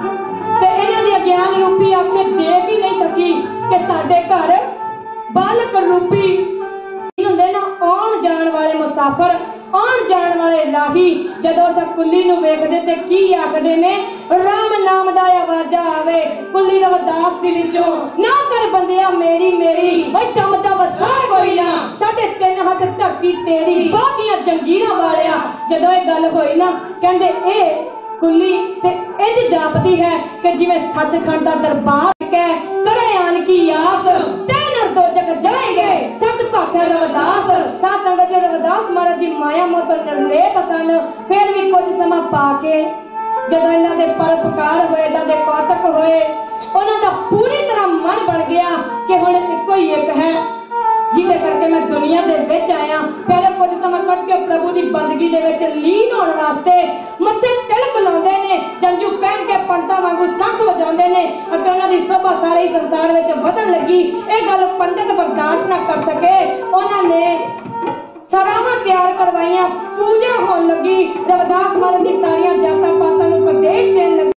ते इन्हां दी ज्ञान रूपी आंखें देख ही नहीं सकी कि साडे घर बालक रूपी ਹੁੰਦੇ ਨਾ ਆਉਣ ਜਾਣ ਵਾਲੇ ਮੁਸਾਫਰ, ਆਉਣ ਜਾਣ ਵਾਲੇ ਲਾਹੀ ਜਦੋਂ ਉਸ ਕੁੱਲੀ ਨੂੰ ਵੇਖਦੇ ਤੇ ਕੀ ਆਖਦੇ ਨੇ, ਰਾਮ ਨਾਮ ਦਾ ਆਵਾਜ਼ਾ ਆਵੇ ਕੁੱਲੀ ਰਵਿਦਾਸ ਦੀ ਵਿੱਚੋਂ, ਨਾ ਕਰ ਬੰਦਿਆ ਮੇਰੀ ਮੇਰੀ ਓਏ ਦਮ ਦਾ ਵਸਾ ਕੋਈ ਨਾ, ਸਾਡੇ ਤਿੰਨ ਹੱਥ ਧਰਤੀ ਤੇਰੀ ਬਾਕੀਆਂ ਜੰਗੀਰਾਂ ਵਾਲਿਆ। ਜਦੋਂ ਇਹ ਗੱਲ ਹੋਈ ਨਾ ਕਹਿੰਦੇ ਇਹ ਕੁੱਲੀ ਤੇ ਇੰਜ ਜਾਪਦੀ ਹੈ ਕਿ ਜਿਵੇਂ ਸੱਚਖੰਡ ਦਾ ਦਰਬਾਰ ਕਹਿ ਕਰੇ ਆਨ ਕੀ ਆਸ दो जगह जाएंगे सब भाखे रविदास। साध संगत जी रविदास महाराज जी माया मोह तो निर्लेप सन, फिर भी कुछ समा पाके जदों इन्हां दे परोपकार होए, इन्हां दे कौतक होए, उन्हां दा पूरी तरह मन बन गया कि हुण इक्को ही एक है जिहदे करके मैं दुनिया दे विच आया। पहले कुछ समय कट के प्रभु की बंदगी दे विच लीन होने वास्ते मत्थे तिलक लाउंदे ने, जंजू पहन के पंडितां वांगू शंख वजाउंदे ने, अते उन्हां दी शोभा सारे संसार विच वधन लगी। इह गल पंडित बर्दाश्त ना कर सके, उन्हां ने सरावां तैयार करवाइयां, पूजा होण लगी, रविदास महाराज दी सारियां जातां पातां नूं उपदेश देण लगी।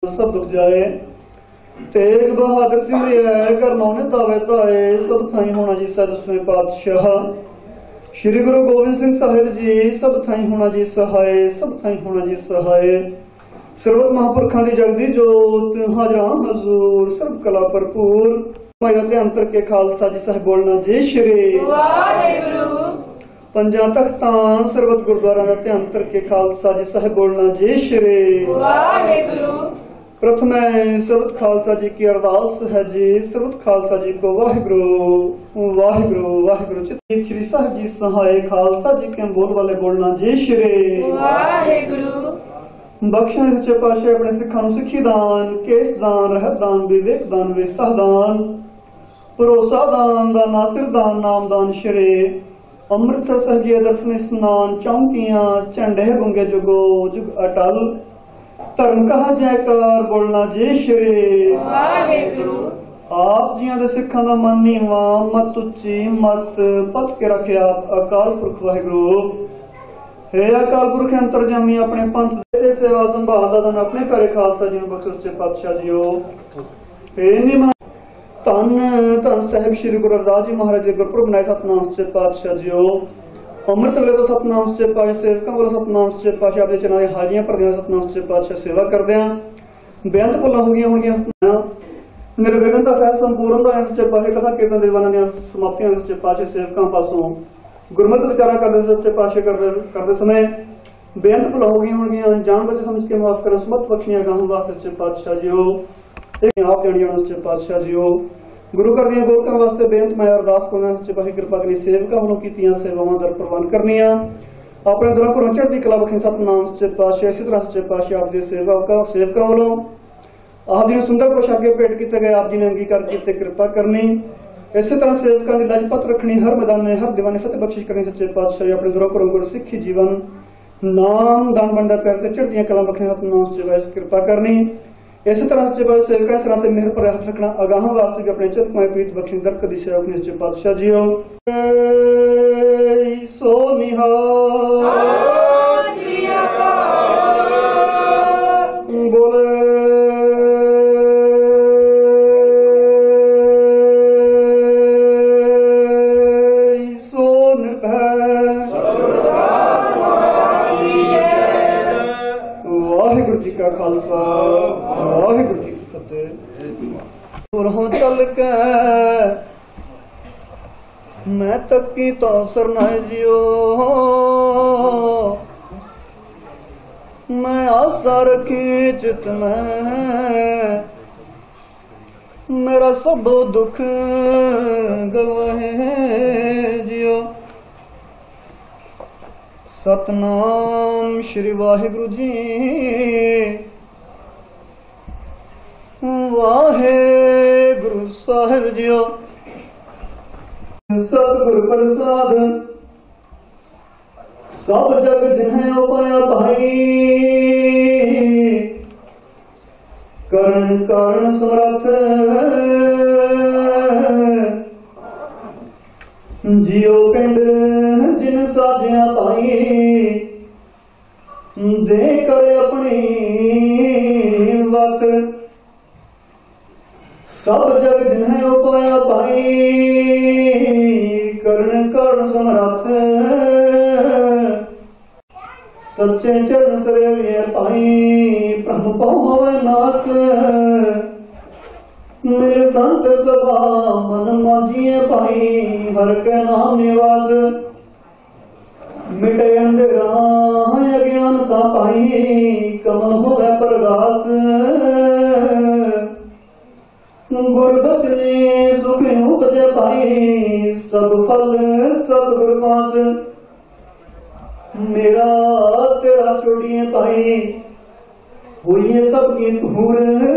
सब दुख जाए। तेग बहादुर सिमरिया कर मौने दावे ताए सब थाई होना जी सदस्वें पातशाह। श्री गुरु गोबिंद सिंह साहिब जी सब थाई होना जी सहाय सब थाई होना जी सहाय। सर्वत महापुरखा दी जगदी जोत हाजरा हजूर सर्व कला भरपूर माया ते अंतर के खालसा जी साहिब बोलना जय श्री वाहिगुरु। पंजा तख्तां सर्वत गुरुद्वारा दा ते अंतर के खालसा जी साहिब बोलना जय श्री वाहिगुरु। प्रथम सर्वत खालसा जी की अरदास है जी सर्वत खालसा जी को वाहिगुरु वाहिगुरु वाहिगुरु। श्री साहिब जी सहाय खालसा जी के बोल वाले बोलना जय श्री वाहिगुरु। बख्शण सच्चे पातशाह अपने सिखां नूं सिੱਖੀ दान केस दान रहत दान विवेक दान विसाह दान भरोसा दान दा नासिर दान नाम दान श्री अमृतसर सहजिए दर्शन स्नान चौंकियां झंडे गुंगे जुगो जुग अटल धर्म कहा जयकार बोलना जय श्री वाहिगुरु। आप जियां दे सिखां दा मन नीवा मत उच्ची मत पत के रखिया अकाल पुरख वाहिगुरु। हे अकाल पुरख अंतरजामी अपने पंथ दे सेवा संभाल दा धन अपने घरे खालसा जी नूं बख्शो सच्चे पातशाह जीओ। हे निमा धन धन साहिब श्री गुरु रविदास जी महाराज जी गुरपुरब मनाए सतनाम सच्चे पातशाह जीओ। अमृत ਵੇਲੇ ਤੋਂ सतनाम सच्चे पातशाह सेवकां ਵੱਲੋं सतनाम सच्चे पातशाह अपने चरणਾਂ ਦੀਆਂ ਹਾਜ਼ਰੀਆਂ ਭਰਦਿਆਂ सतनाम सच्चे पातशाह सेवा करदिਆਂ ਬੇਅੰਤ ਭੁੱਲਾਂ ਹੋ ਗਈਆਂ ਹੋਣਗੀਆਂ ਨਿਰਵਿਘਨ ਦਾ ਸਹਿ ਸੰਪੂਰਨ ਦਾ सच्चे पातशाह कथा कीर्तन ਦੀਵਾਨਾਂ ਦੀਆਂ ਸਮਾਪਤੀਆਂ सच्चे पातशाह सेवकां पासों गुरमत विचारा करते सच्चे पातशाह करते समय बेअंत भुल हो गई होंगी जान बचे समझ के माफ कर सुमत बख्शियां गाहों वास्ते सच्चे पातशाह जी हो आप जानी जानो सच्चे पातशाह जी हो। गुरु घर दियां गोरखां वास्ते बेअंत मैं अरदास करना सच्चे पातशाह कृपा करी सेवकां वल्लों कीतियां सेवावां दर प्रवान करनियां अपने दरों घरों चढ़दी कला बख्शी सतनाम सच्चे पातशाह। इसी तरह सच्चे पातशाह आप दी सेवकां वल्लों आप जी सुंदर पोशाके भेंट किए गए आप जी ने अंगीकार कीते कृपा करनी। इसी तरह सेवकां दी लाजपत रखनी हर मैदान में हर दीवाने फतेह बख्शिश करनी सच्चे पातशाह अपने दरों घरों गुर सिक्खी जीवन नाम दान बंडा पैर ते चढ़दियां कला बख्शी सतनाम सच्चे पातशाह कृपा करनी। इसी तरह सच्चे पातशाह सेवकां सिरां ते मेहर पर हथ रखना अगाहां वास्ते भी अपने चितमय प्रीत बख्शी दरक दी सेवा अपने सच्चे पातशाह जी हो। सो निहाल बोले खालसा वाहिगुरु जी की फतेह। उरहों चल के मैं तकी तो सरनाए जियो मैं आशा रखी चित में मेरा सब दुख गवाहे जियो। सतनाम श्री वाहिगुरु जी वाहिगुरु साहिब जियो। सतगुरु प्रसाद सब जग जिन्हें उपाया भाई करण कारण समर्थ जियो पिंड जिन साजिया पाई दे कर अपनी वत सब जग जिन्हें उपाया पाई करण कारण समर्थ सच्चे चरण सरेविए पाई ब्रह्म पावे नास मेरे संत सभा मन माजिए पाई हर के नाम निवास मिटे अंधेरा अज्ञानता पाई कमल होवे प्रकाश गुरबत ने सुख उपजे पाई सब फल सतगुर पास मेरा तेरा छोड़िए पाई हुई सबकी धूर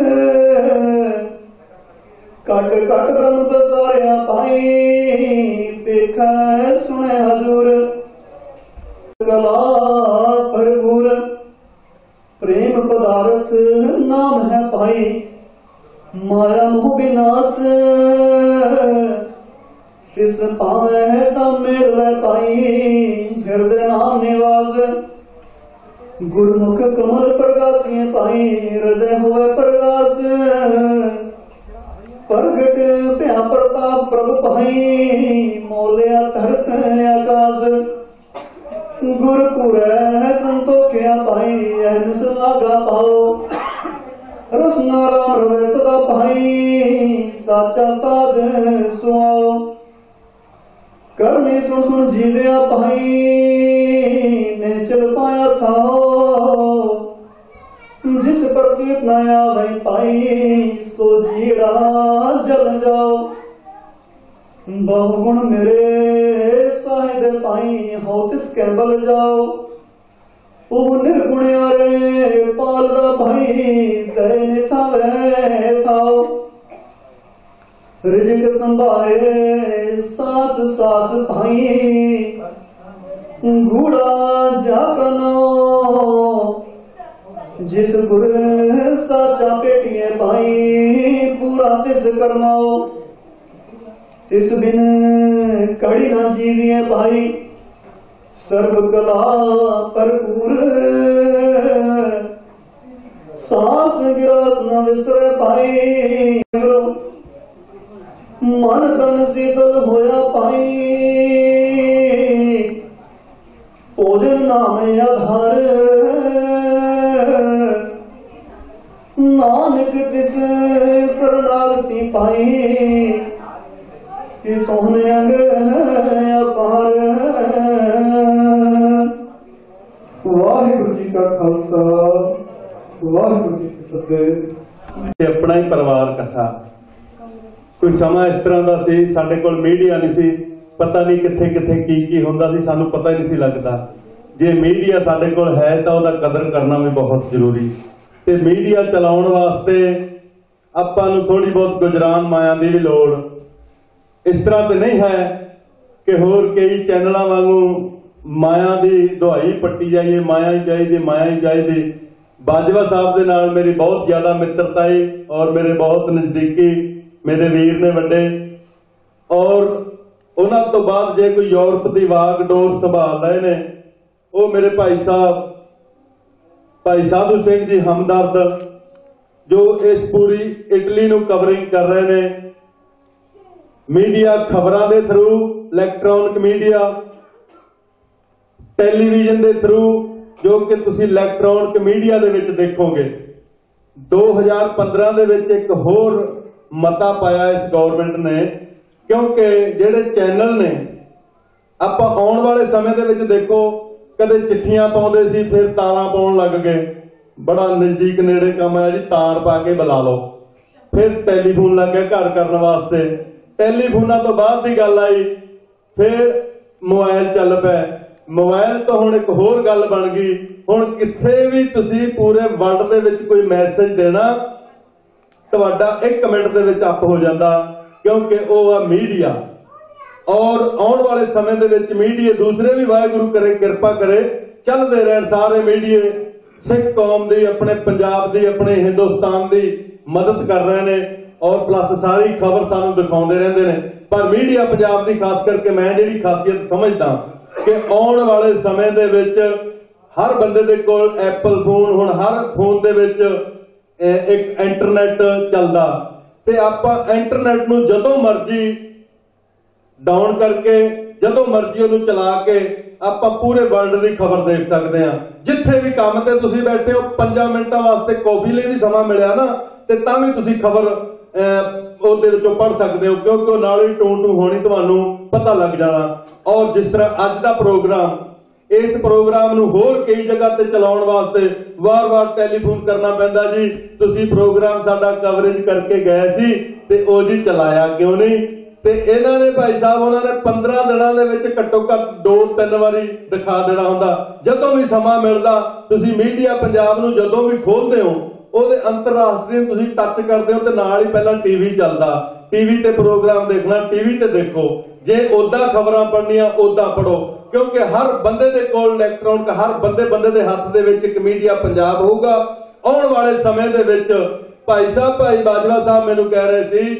कट कट ब्रह्म बसाया पाई देखा सुने हजूर कला भरपूर प्रेम पदार्थ नाम है पाई माया मोह विनाश किस पावे तब मेल पाई हृदय नाम निवास गुरमुख कमल प्रकाशिए पाई हृदय हुए प्रकाश प्रगट भया प्रताप प्रभु भाई मौलिया धरत आकाश गुरपुर संतोखिया भाई अहनस लागा पाओ रसना राम रवे सदा भाई साचा साध सुआओ करनी सुन सुन जीव्या भाई ने चल पाया था जिस पर नया भाई पाई सो जीरा जल जाओ बहुगुण मेरे साहिब पाई हो किसके बल जाओ ओ निर्गुणिया रे पालदा भाई दैन थावे थाओ रिजिक संभाए सास सास भाई घूड़ा जागनो जिस गुर साचा पेटिए भाई पूरा तिस करनाओ तिस बिन कड़ी ना जीविए भाई सर्व कला भरपूर सांस गिरास न विसरे भाई मन तन शीतल होया पाई भोजन नाम आधार नानक तिस शरणागति पाई कि तुमने अंग अपार। वाहिगुरु जी का खालसा वाहिगुरु जी की फतेह। अपना ही परिवार इकट्ठा कोई समा इस तरह का सी साडे कोल मीडिया नहीं सी पता नहीं किथे किथे की हुंदा सी सानू पता ही नहीं सी लगता। जे मीडिया साडे कोल है तो उहदा कदर करना भी बहुत जरूरी ते मीडिया चलाउण वास्ते आपां नूं थोड़ी बहुत गुजरान माया दी भी लोड़ इस तरह ते नहीं है कि होर कई चैनलों वांगू माया दी दुहाई पट्टी जाइए माया ही चाहिए। बाजवा साहब दे नाल मेरी बहुत ज्यादा मित्रता है और मेरे बहुत नजदीकी मेरे वीर ने वड्डे और उन्हां तो बाद जे कोई यूरोप की वागडोर संभाल रहे ने वो मेरे भाई साधु सिंह जी हमदर्द जो इस पूरी इटली नूं कवरिंग कर रहे ने मीडिया खबरों के थ्रू इलैक्ट्रॉनिक मीडिया टेलीविजन के थ्रू जो कि तुसी इलैक्ट्रॉनिक मीडिया दे विच देखोगे 2015 दे विच एक होर मता पाया इस गवर्नमेंट ने क्योंकि जेडे चैनल ने आपां आउण वाले समय दे विच देखो कदे चिट्ठियां पाउंदे सी फिर तारां पाउण लग गए बड़ा नजदीक नेड़े काम है जी तार पा के बुला लो फिर टैलीफोन लग गया घर करने वास्ते टैलीफोना तो बाद की गल आई फिर मोबाइल चल पे मोबाइल तो हुण एक होर गल बन गई हुण किथे भी तुसी पूरे वर्ल्ड दे विच कोई मैसेज देना तुहाडा 1 मिनट दे विच अप हो जाता क्योंकि वो आ मीडिया और आने वाले समय दे विच मीडिया दूसरे भी वाहिगुरु करे कृपा करे चलते रहन सारे मीडिया सिख कौम दी अपने पंजाब दी अपने हिंदुस्तान दी मदद कर रहे ने और प्लस सारी खबर सानू दिखाते रहते हैं पर मीडिया पंजाब की खास करके मैं जिहड़ी खासियत समझदा कि आने वाले समय दे विच हर बंदे दे कोल एप्पल फोन हुण हर फोन दे विच एक इंटरनेट चलदा ते आपां इंटरनेट नूं जदों मर्जी डाउन करके जदों मर्जी उहनूं चला के आपां पूरे वर्ल्ड की खबर देख सकते हैं जिथे भी काम ते तुसीं बैठे हो 5 मिनटां वास्ते कॉफी लई भी समा मिलिया ना ते तां भी तुसीं खबर ਉਹਦੇ ਵਿੱਚੋਂ पढ़ सकते हो क्योंकि ਉਹ ਨਾਲ ਹੀ ਟੂ ਹੋਣੀ ਤੁਹਾਨੂੰ पता लग जाना। और जिस तरह अज का प्रोग्राम इस प्रोग्राम नूं होर कई जगह ते चलाउण वास्ते वार वार टैलीफोन करना पैंदा जी तुसीं प्रोग्राम साडा कवरेज करके गए सी ते ओ जी चलाया क्यों नहीं ते इन्हां ने भाई साहब उन्होंने 15 दिनों दे विच घट्टो घट 2-3 वारी दिखा देना हुंदा जदों भी समा मिलदा तुसीं मीडिया पंजाब नूं जदों भी खोलदे हो ਉਹਦੇ ਅੰਤਰਰਾਸ਼ਟਰੀ ਤੁਸੀਂ ਟੱਚ ਕਰਦੇ ਹੋ ਤੇ ਨਾਲ ਹੀ ਪਹਿਲਾਂ ਟੀਵੀ ਚੱਲਦਾ ਟੀਵੀ ਤੇ ਪ੍ਰੋਗਰਾਮ ਦੇਖਣਾ ਟੀਵੀ ਤੇ ਦੇਖੋ ਜੇ ਉਦਾਂ ਖਬਰਾਂ ਪੜ੍ਹਨੀਆਂ ਉਦਾਂ ਪੜੋ ਕਿਉਂਕਿ ਹਰ ਬੰਦੇ ਦੇ ਕੋਲ ਇਲੈਕਟ੍ਰੋਨਿਕ ਹਰ ਬੰਦੇ ਦੇ ਹੱਥ ਦੇ ਵਿੱਚ ਇੱਕ ਮੀਡੀਆ ਪੰਜਾਬ ਹੋਊਗਾ ਆਉਣ ਵਾਲੇ ਸਮੇਂ ਦੇ ਵਿੱਚ ਭਾਈ ਬਾਜਵਾ ਸਾਹਿਬ ਮੈਨੂੰ ਕਹਿ ਰਹੇ ਸੀ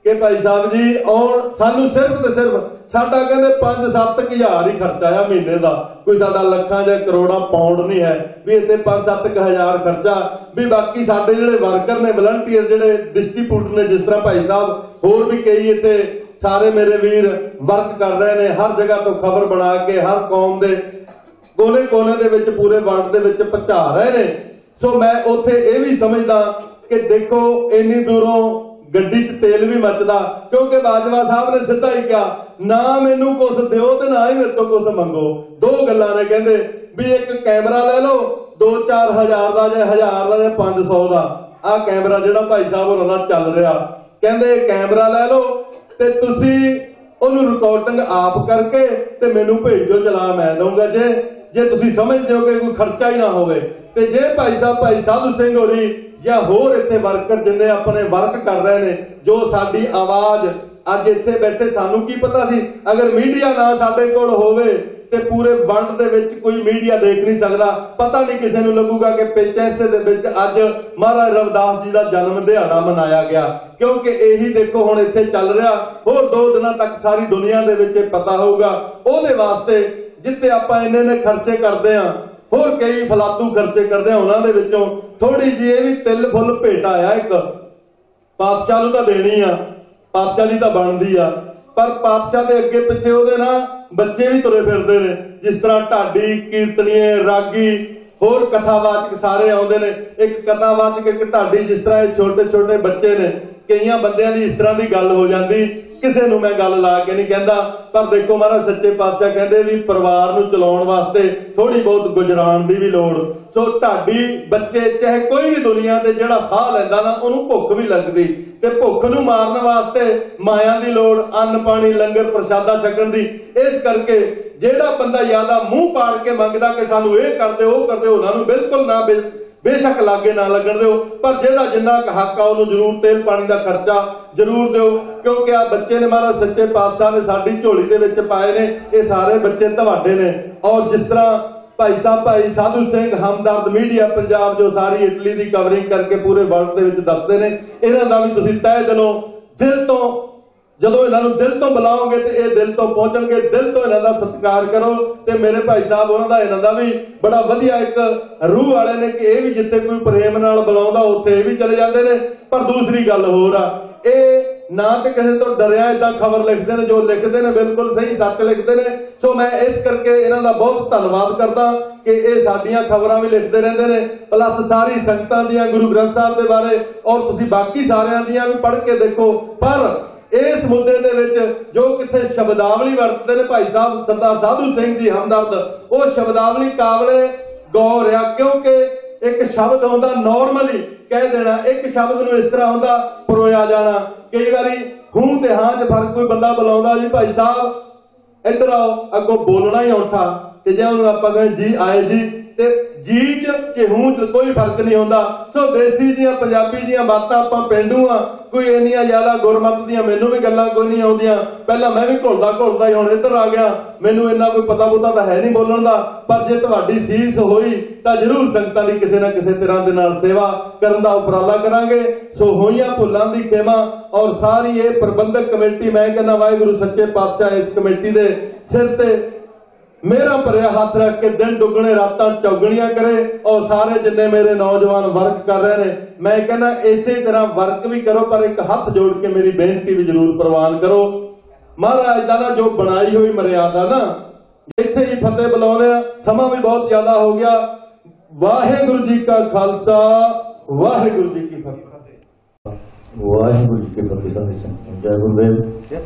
कि भाई साहब जी और सानू सिर्फ ते सिर्फ साडा कहंदे 5-7 हज़ार ही खर्चा आ महीने का, कोई साडा लखां जां करोड़ां पाउंड नहीं है भी इत्थे 5-7 हज़ार खर्चा भी। बाकी साडे जिहड़े वर्कर ने वलंटीयर जिहड़े डिस्ट्रीब्यूटर ने जिस तरह भाई साहब होर भी कई इत्थे सारे मेरे वीर वर्क कर रहे ने, हर जगह तो खबर बना के हर कौम दे कोने कोने दे विच पूरे वर्ल्ड दे विच पहुंचा रहे ने। सो मैं उत्थे ये भी समझदा कि देखो इन्नी दूरों गड्डी च तेल भी मचदा, क्योंकि बाजवा साहब ने सीधा ही कहा ना मैनू कुछ दिओ ते ना ही मेरे तो कुछ मंगो। दो गल्लां ने कहंदे भी एक कैमरा ले लो 2-4 हज़ार का जां 1000 का जां 500 का, आ कैमरा जिहड़ा भाई साहब होरां दा चल रहा, कहंदे कैमरा ले लो ते तुसी ओनू रिकॉर्डिंग आप करके ते मैनू भेजो, चला मैं दूंगा जे तुसी समझदे हो कि कोई खर्चा ही ना होवे। ते जे भाई साधु सिंह होरी या होर इत्थे वर्कर जिन्ने अपने वर्क कर रहे ने, जो साडी आवाज अज इत्थे बैठे सानू की पता सी अगर मीडिया ना साडे कोल होवे ते पूरे वर्ल्ड दे विच कोई मीडिया देख नहीं सकदा। पता नहीं किसी नूं लगूगा कि पेचैसे दे विच अज महाराज रविदास जी दा जन्म दिहाड़ा मनाया गया, क्योंकि यही देखो हुण इत्थे चल रहा। होर 2 दिनां तक सारी दुनिया दे विच पता होऊगा। ओहदे वास्ते जिथे आपां इन्ने खर्चे करदे आ, होर कई फलातू खर्चे करदे आ, उन्हां दे विचों थोड़ी जी ये भी तिल फुल भेट आया एक पातशाह नूं तां देनी आ, पातशाह दी तां बनदी आ, पर पातशाह दे अगे पिछे ओहदे ना बच्चे भी तुरे फिरदे ने, जिस तरह ढाडी कीर्तनीए रागी होर कथावाचक सारे आउंदे ने। एक कथावाचक एक ढाडी जिस तरह छोटे छोटे बच्चे ने, कईयां बंदियां दी इस तरह की गल हो जाती, किसी नूं मैं गल ला के नहीं कहंदा, पर देखो महाराज सच्चे पातशाह कहंदे भी परिवार नूं चलाउण वास्ते थोड़ी बहुत गुजराण दी भी लोड़। सो ढाडी बच्चे चाहे कोई भी दुनिया ते जिहड़ा साह लैंदा ना उहनूं भुख भी लगदी, ते भुख नूं मारन वास्ते माया दी लोड़, अन्न पानी लंगर प्रसादा छकण दी। इस करके जिहड़ा बंदा ज्यादा मूंह पाड़ के मंगदा कि सानूं इह कर दे ओह कर दे, उहनां नूं बिल्कुल ना बेशक लागे ना लगन दिओ, पर जिहदा जिन्ना हक आ उहनूं जरूर तेल पानी का खर्चा जरूर दिओ, क्योंकि आ बच्चे ने महाराज सच्चे पातशाह ने साडी झोली दे विच पाए ने, ये सारे बच्चे तुहाडे ने। और जिस तरह भाई साहब भाई साधु सिंह हमदर्द मीडिया पंजाब जो सारी इटली की कवरिंग करके पूरे वर्ल्ड दे विच दसदे ने, इन्हां दा भी तुसीं तहे दिलों दिल तो जदों इन्हां नूं दिल तो बुलाओगे तो ये दिल तो पहुंचणगे, दिल तो इन्हां दा सत्कार करो। ते मेरे भाई साहब उन्हां दा इन्हां दा भी बड़ा वधिया एक रूह वाले ने कि ये भी जिथे कोई प्रेम नाल बुलाउंदा उत्थे भी चले जांदे ने। पर दूसरी गल होर आ, ये ना तो किसी तो डरिया इदा खबर लिखते हैं, जो लिखते हैं बिल्कुल सही सच लिखते हैं। सो मैं इस करके इन्हां दा बहुत धन्नवाद करदा कि ये साडियां खबरां भी लिखते रहंदे ने, प्लस सारी संगतां दियां गुरु ग्रंथ साहिब दे बारे और तुसीं बाकी सारियां दियां भी पढ़ के देखो। पर इस मुद्दे दे विच जो किथे शब्दावली वरतदे ने भाई साहब सरदार साधु सिंह जी हमदर्द, वो शब्दावली काबले गौर आ, क्योंकि एक शब्द आउंदा नॉर्मली कह देना, एक शब्द नूं इस तरह आउंदा परोया जाना। कई बारी हूं ते हां च फर्क, कोई बंदा बुलाउंदा जी भाई साहब इधर आओ, अगों बोलना ही औखा, ते जे उहनूं आपां कहें जी आए जी, ते जी च हूं च कोई फर्क नहीं होंदा। सो देसी जियां पंजाबी जियां बातां आपां पेंडू आ, कोई इन्नियां ज्यादा गुरमत दियां मैनूं भी गल्लां कोई नहीं आउंदियां। पहला मैं भी घुलदा घुलदा ही हुण इधर आ गया, मैनूं इन्ना कोई पता पुता तां है नहीं बोलण दा। पर जे तुहाडी सीस होई तां जरूर संगतां दी किसी ना किसी तरह दे नाल सेवा करन दा उपराला करांगे। सो होईयां भुल्लां दी खेमा और सारी ये प्रबंधक कमेटी, मैं कहना वाहिगुरू सच्चे पातशाह इस कमेटी दे सिर ते मेरा भरिया हाथ रख के दिन दुगने रातां चौगणियां करे। और सारे जिन्ने मेरे नौजवान वर्क कर रहे हैं, मैं कहना इसे तरह वर्क भी करो, पर एक हाथ जोड़ के मेरी बेनती भी जरूर प्रवान करो। महाराज दा ना जो बनाई हुई मर्यादा ना, इत्थे ही फतेह बुलाउने, समा भी बहुत ज्यादा हो गया। वाहिगुरू जी का खालसा, वाहिगुरू जी की फतेह। वाहिगुरू जी की फतेह। सारी संगत जय गुरुदेव।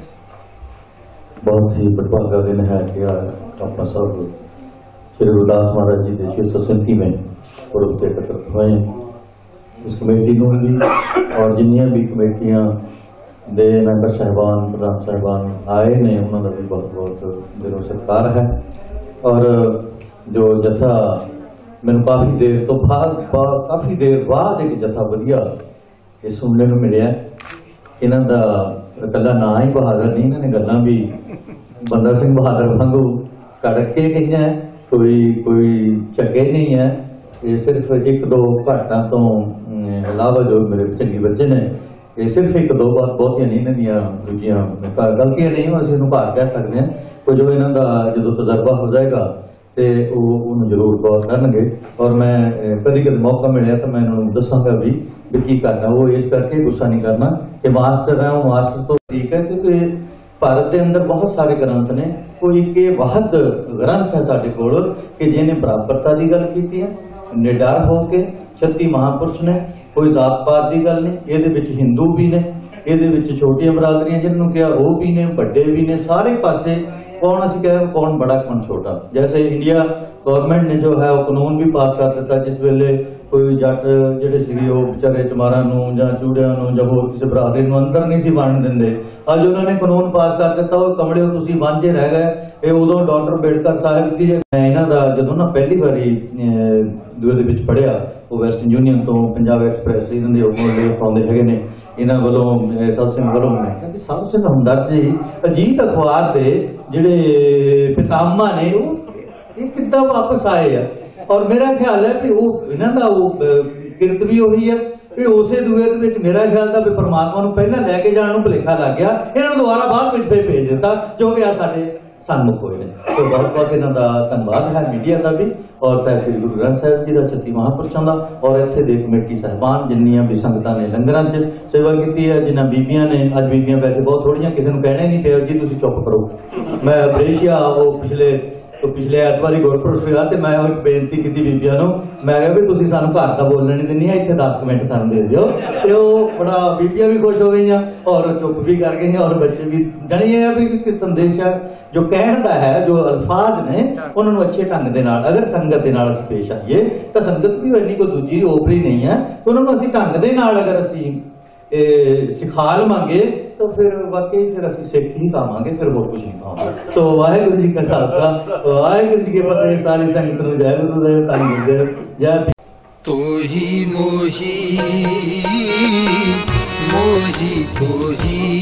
बहुत ही बड़भागा दिन है कि अपना सब श्री गुरदास महाराज जी के 637वें पुरब से एकत्रित हुए। इस कमेटी को भी और जिन्नियां भी कमेटियां दे मैंबर साहबान प्रधान साहबान आए ने, उन्होंने भी बहुत बहुत दिलों सत्कार है। और जो जथा मैंने काफ़ी देर तो काफ़ी देर बाद एक जथा वधिया ये सुनने को मिले। इन्हों का कला ना ही बहादुर नहीं, इन्होंने गल्लां भी बंदा सिंह बहादुर वांगू कड़क के गई हैं, कोई झगे नहीं है। ये सिर्फ एक दो घाटा तो इलावा जो मेरे चंगी बच्चे ने ਇਹ ਸਿਰਫ ਇੱਕ ਦੋ ਬਾਤ ਬਹੁਤੀਆਂ ਨਹੀਂ ਇਹਨਾਂ ਦੂਜੀਆਂ ਗਲਤੀਆਂ ਨਹੀਂ, ਅਸੀਂ ਇਹਨੂੰ ਘਾਟ ਕਹਿ ਸਕਦੇ ਹਾਂ। ਕੁਝ ਇਹਨਾਂ ਦਾ ਜਦੋਂ ਤਜਰਬਾ ਹੋ ਜਾਏਗਾ ਤੇ ਉਹ ਉਹਨੂੰ ਜ਼ਰੂਰ ਗੌਰ ਕਰਨਗੇ, ਔਰ ਮੈਂ ਕਦੀ ਕਦੇ ਮੌਕਾ ਮਿਲਿਆ ਤਾਂ ਮੈਂ ਇਹਨਾਂ ਨੂੰ ਦੱਸਾਂਗਾ ਵੀ ਕੀ ਕਰਨਾ। ਉਹ ਇਸ ਕਰਕੇ ਗੁੱਸਾ ਨਹੀਂ ਕਰਨਾ ਕਿ ਮਾਸਟਰ ਹੈ, ਉਹ ਮਾਸਟਰ ਤੋਂ ਠੀਕ ਹੈ, क्योंकि ਭਾਰਤ ਦੇ ਅੰਦਰ ਬਹੁਤ ਸਾਰੇ ਗ੍ਰੰਥ ਨੇ, ਕੋਈ ਇੱਕ ਵਾਹਦ ਗ੍ਰੰਥ ਹੈ ਸਾਡੇ ਕੋਲ ਕਿ ਜਿਹਨੇ ਬਰਾਬਰਤਾ ਦੀ ਗੱਲ ਕੀਤੀ ਹੈ, ਨਿਡਰ ਹੋ ਕੇ 36 ਮਹਾਂਪੁਰਸ਼ ਨੇ, ਕੋਈ ਜਾਤ ਪਾਤ ਦੀ ਗੱਲ ਨਹੀਂ, ਇਹਦੇ ਵਿੱਚ ਹਿੰਦੂ ਵੀ ਨੇ, ਇਹਦੇ ਵਿੱਚ ਛੋਟੀਆਂ ਬਰਾਦਰੀਆਂ ਜਿਹਨਾਂ ਨੂੰ ਕਿਹਾ ਉਹ ਵੀ ਨੇ, ਵੱਡੇ ਵੀ ਨੇ, ਸਾਰੇ ਪਾਸੇ कौन ਅਸੀਂ कह कौन बड़ा कौन छोटा। जैसे इंडिया गवर्नमेंट ने जो है वो कानून भी पास कर दिता, जिस वेले कोई जट ਜਿਹੜੇ ਸੀਗੇ ਉਹ ਵਿਚਾਰੇ ਚਮਾਰਾਂ ਨੂੰ ਜਾਂ ਚੂੜਿਆਂ ਨੂੰ ਜਾਂ ਹੋਰ ਕਿਸੇ ਬਰਾਦਰੀ ਨੂੰ ਅੰਦਰ ਨਹੀਂ ਸੀ ਵੜਨ ਦਿੰਦੇ। ਅੱਜ ਉਹਨਾਂ ਨੇ ਕਾਨੂੰਨ ਪਾਸ ਕਰ ਦਿੱਤਾ, ਉਹ ਕਮਲਿਓ ਤੁਸੀਂ ਵਾਂਝੇ ਰਹਿ ਗਏ। ਇਹ ਉਦੋਂ ਡਾਕਟਰ ਅੰਬੇਡਕਰ ਸਾਹਿਬ ਦੀ ਮੈਂ ਇਹਨਾਂ ਦਾ ਜਦੋਂ ਨਾ ਪਹਿਲੀ ਵਾਰੀ ਦੂਏ ਦੇ ਵਿੱਚ ਪੜਿਆ, ਉਹ ਵੈਸਟਰਨ ਯੂਨੀਅਨ ਤੋਂ ਪੰਜਾਬ ਐਕਸਪ੍ਰੈਸ ਇਹਨਾਂ ਦੇ ਉਹਦੇ ਪਾਉਂਦੇ ਹੈਗੇ ਨੇ, ਇਹਨਾਂ ਵੱਲੋਂ ਸਤ ਸਿੰਘ ਵੱਲੋਂ ਮੈਂ ਕਿਹਾ ਵੀ ਸਤ ਸਿੰਘ ਹਮਦਰਦ ਜੀ ਅਜੀਤ ਅਖਬਾਰ ਦੇ ਜਿਹੜੇ ਪਿਤਾਮਾ ਨੇ ਉਹ ਇਹ ਕਿੱਦਾਂ ਵਾਪਸ ਆਏ ਆ। ਔਰ ਮੇਰਾ ਖਿਆਲ ਹੈ ਕਿ ਉਹ ਇਹਨਾਂ ਦਾ ਉਹ ਕਿਰਤ ਵੀ ਉਹੀ ਹੈ ਵੀ ਉਸੇ ਦੂਏ ਦੇ ਵਿੱਚ ਮੇਰਾ ਖਿਆਲ ਦਾ ਵੀ ਪਰਮਾਤਮਾ ਨੂੰ ਪਹਿਲਾਂ ਲੈ ਕੇ ਜਾਣ ਨੂੰ ਭੁਲੇਖਾ ਲੱਗ ਗਿਆ, ਇਹਨਾਂ ਨੂੰ ਦੁਬਾਰਾ ਬਾਅਦ ਵਿੱਚ ਫਿਰ ਭੇਜ ਦਿੱਤਾ, ਜੋ ਕਿ ਆ ਸਾਡੇ ਸਨਮੁਖ ਹੋਏ ਨੇ। ਸੋ ਬਹੁਤ ਬਹੁਤ ਇਹਨਾਂ ਦਾ ਧੰਨਵਾਦ ਹੈ ਮੀਡੀਆ ਦਾ ਵੀ, ਔਰ ਸਾਹਿਬ ਸ੍ਰੀ ਗੁਰੂ ਗ੍ਰੰਥ ਸਾਹਿਬ ਜੀ ਦਾ 36 ਮਹਾਂਪੁਰਸ਼ਾਂ ਦਾ, ਔਰ ਇੱਥੇ ਦੇ ਕਮੇਟੀ ਸਾਹਿਬਾਨ ਜਿੰਨੀਆਂ ਵੀ ਸੰਗਤਾਂ ਨੇ ਲੰਗਰਾਂ 'ਚ ਸੇਵਾ ਕੀਤੀ ਹੈ, ਜਿਨ੍ਹਾਂ ਬੀਬੀਆਂ ਨੇ, ਅੱਜ ਬੀਬੀਆਂ ਵੈਸੇ ਬਹੁਤ ਥੋੜੀਆਂ, ਕਿਸੇ ਨੂੰ ਕਹਿਣਾ ਹੀ ਨਹੀਂ ਪਿਆ ਜੀ ਤੁਸੀਂ ਚੁੱਪ ਕਰੋ। ਮੈਂ ਬ੍ਰੇਸ਼ੀਆ ਉਹ ਪਿਛਲੇ ਐਤਵਾਰੀ ਗੁਰਪੁਰਬ ਸੀਗਾ ਤੇ ਮੈਂ ਉਹ ਬੇਨਤੀ ਕੀਤੀ ਬੀਬੀਆਂ ਨੂੰ, ਮੈਂ ਕਿਹਾ ਵੀ ਤੁਸੀਂ ਸਾਨੂੰ ਘਰ ਦਾ ਬੋਲਣ ਨਹੀਂ ਦਿੰਦੀਆਂ, ਇੱਥੇ 10 ਮਿੰਟ ਸਾਨੂੰ ਦੇ ਦਿਓ। ਤੇ ਉਹ ਬੜਾ ਬੀਬੀਆਂ ਵੀ ਖੁਸ਼ ਹੋ ਗਈਆਂ ਔਰ ਚੁੱਪ ਵੀ ਕਰ ਗਈਆਂ, ਔਰ ਬੱਚੇ ਵੀ। ਜਾਣੀ ਇਹ ਹੈ ਵੀ ਕਿ ਸੰਦੇਸ਼ ਜੋ ਕਹਿਣ ਦਾ ਹੈ, ਜੋ ਅਲਫਾਜ਼ ਨੇ ਉਹਨਾਂ ਨੂੰ ਅੱਛੇ ਢੰਗ ਦੇ ਨਾਲ ਅਗਰ ਸੰਗਤ ਦੇ ਨਾਲ ਅਸੀਂ ਪੇਸ਼ ਆਈਏ ਤਾਂ ਸੰਗਤ ਵੀ ਇੰਨੀ ਕੋਈ ਦੂਜੀ ਓਪਰੀ ਨਹੀਂ ਹੈ, ਉਹਨਾਂ ਨੂੰ ਅਸੀਂ ਢੰਗ ਦੇ ਨਾਲ ਅਗਰ ਅਸੀਂ ਸਿਖਾ ਲਵਾਂਗੇ ਤਾਂ ਫਿਰ ਵਾਕਈ ਫਿਰ ਅਸੀਂ ਸਿੱਖ ਹੀ ਪਾਵਾਂਗੇ, ਫਿਰ ਹੋਰ ਕੁਝ ਨਹੀਂ ਪਾਵਾਂਗੇ। ਸੋ ਵਾਹਿਗੁਰੂ ਜੀ ਕਾ ਖਾਲਸਾ, ਵਾਹਿਗੁਰੂ ਜੀ ਕੀ ਫਤਿਹ। ਸਾਰੀ ਸੰਗਤ ਨੂੰ ਜੈ ਗੁਰੂ ਸਾਹਿਬ, ਧੰਨ ਗੁਰਦੇਵ, ਜੈ। ਤੋਹੀ ਮੋਹੀ ਮੋਹੀ ਤੋਹੀ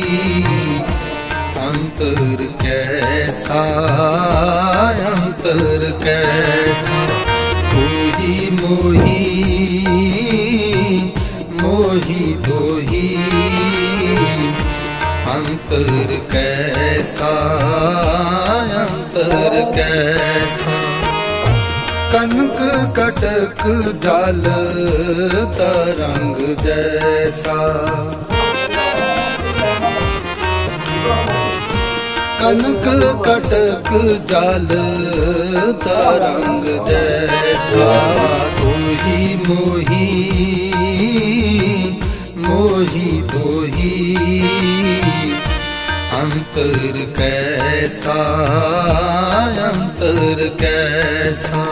ਅੰਤਰ ਕੈਸਾ ਅੰਤਰ ਕੈਸਾ ਤੋਹੀ ਮੋਹੀ ਮੋਹੀ ਤੋਹੀ अंतर कैसा अंतर कैसा कनक कटक जल तरंग जैसा कनक कटक जल तरंग जैसा तोही मोही मोही तोही अंतर कैसा अंतर कैसा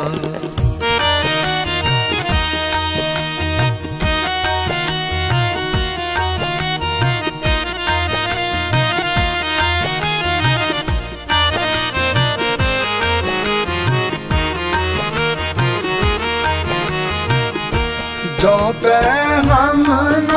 जो पे हम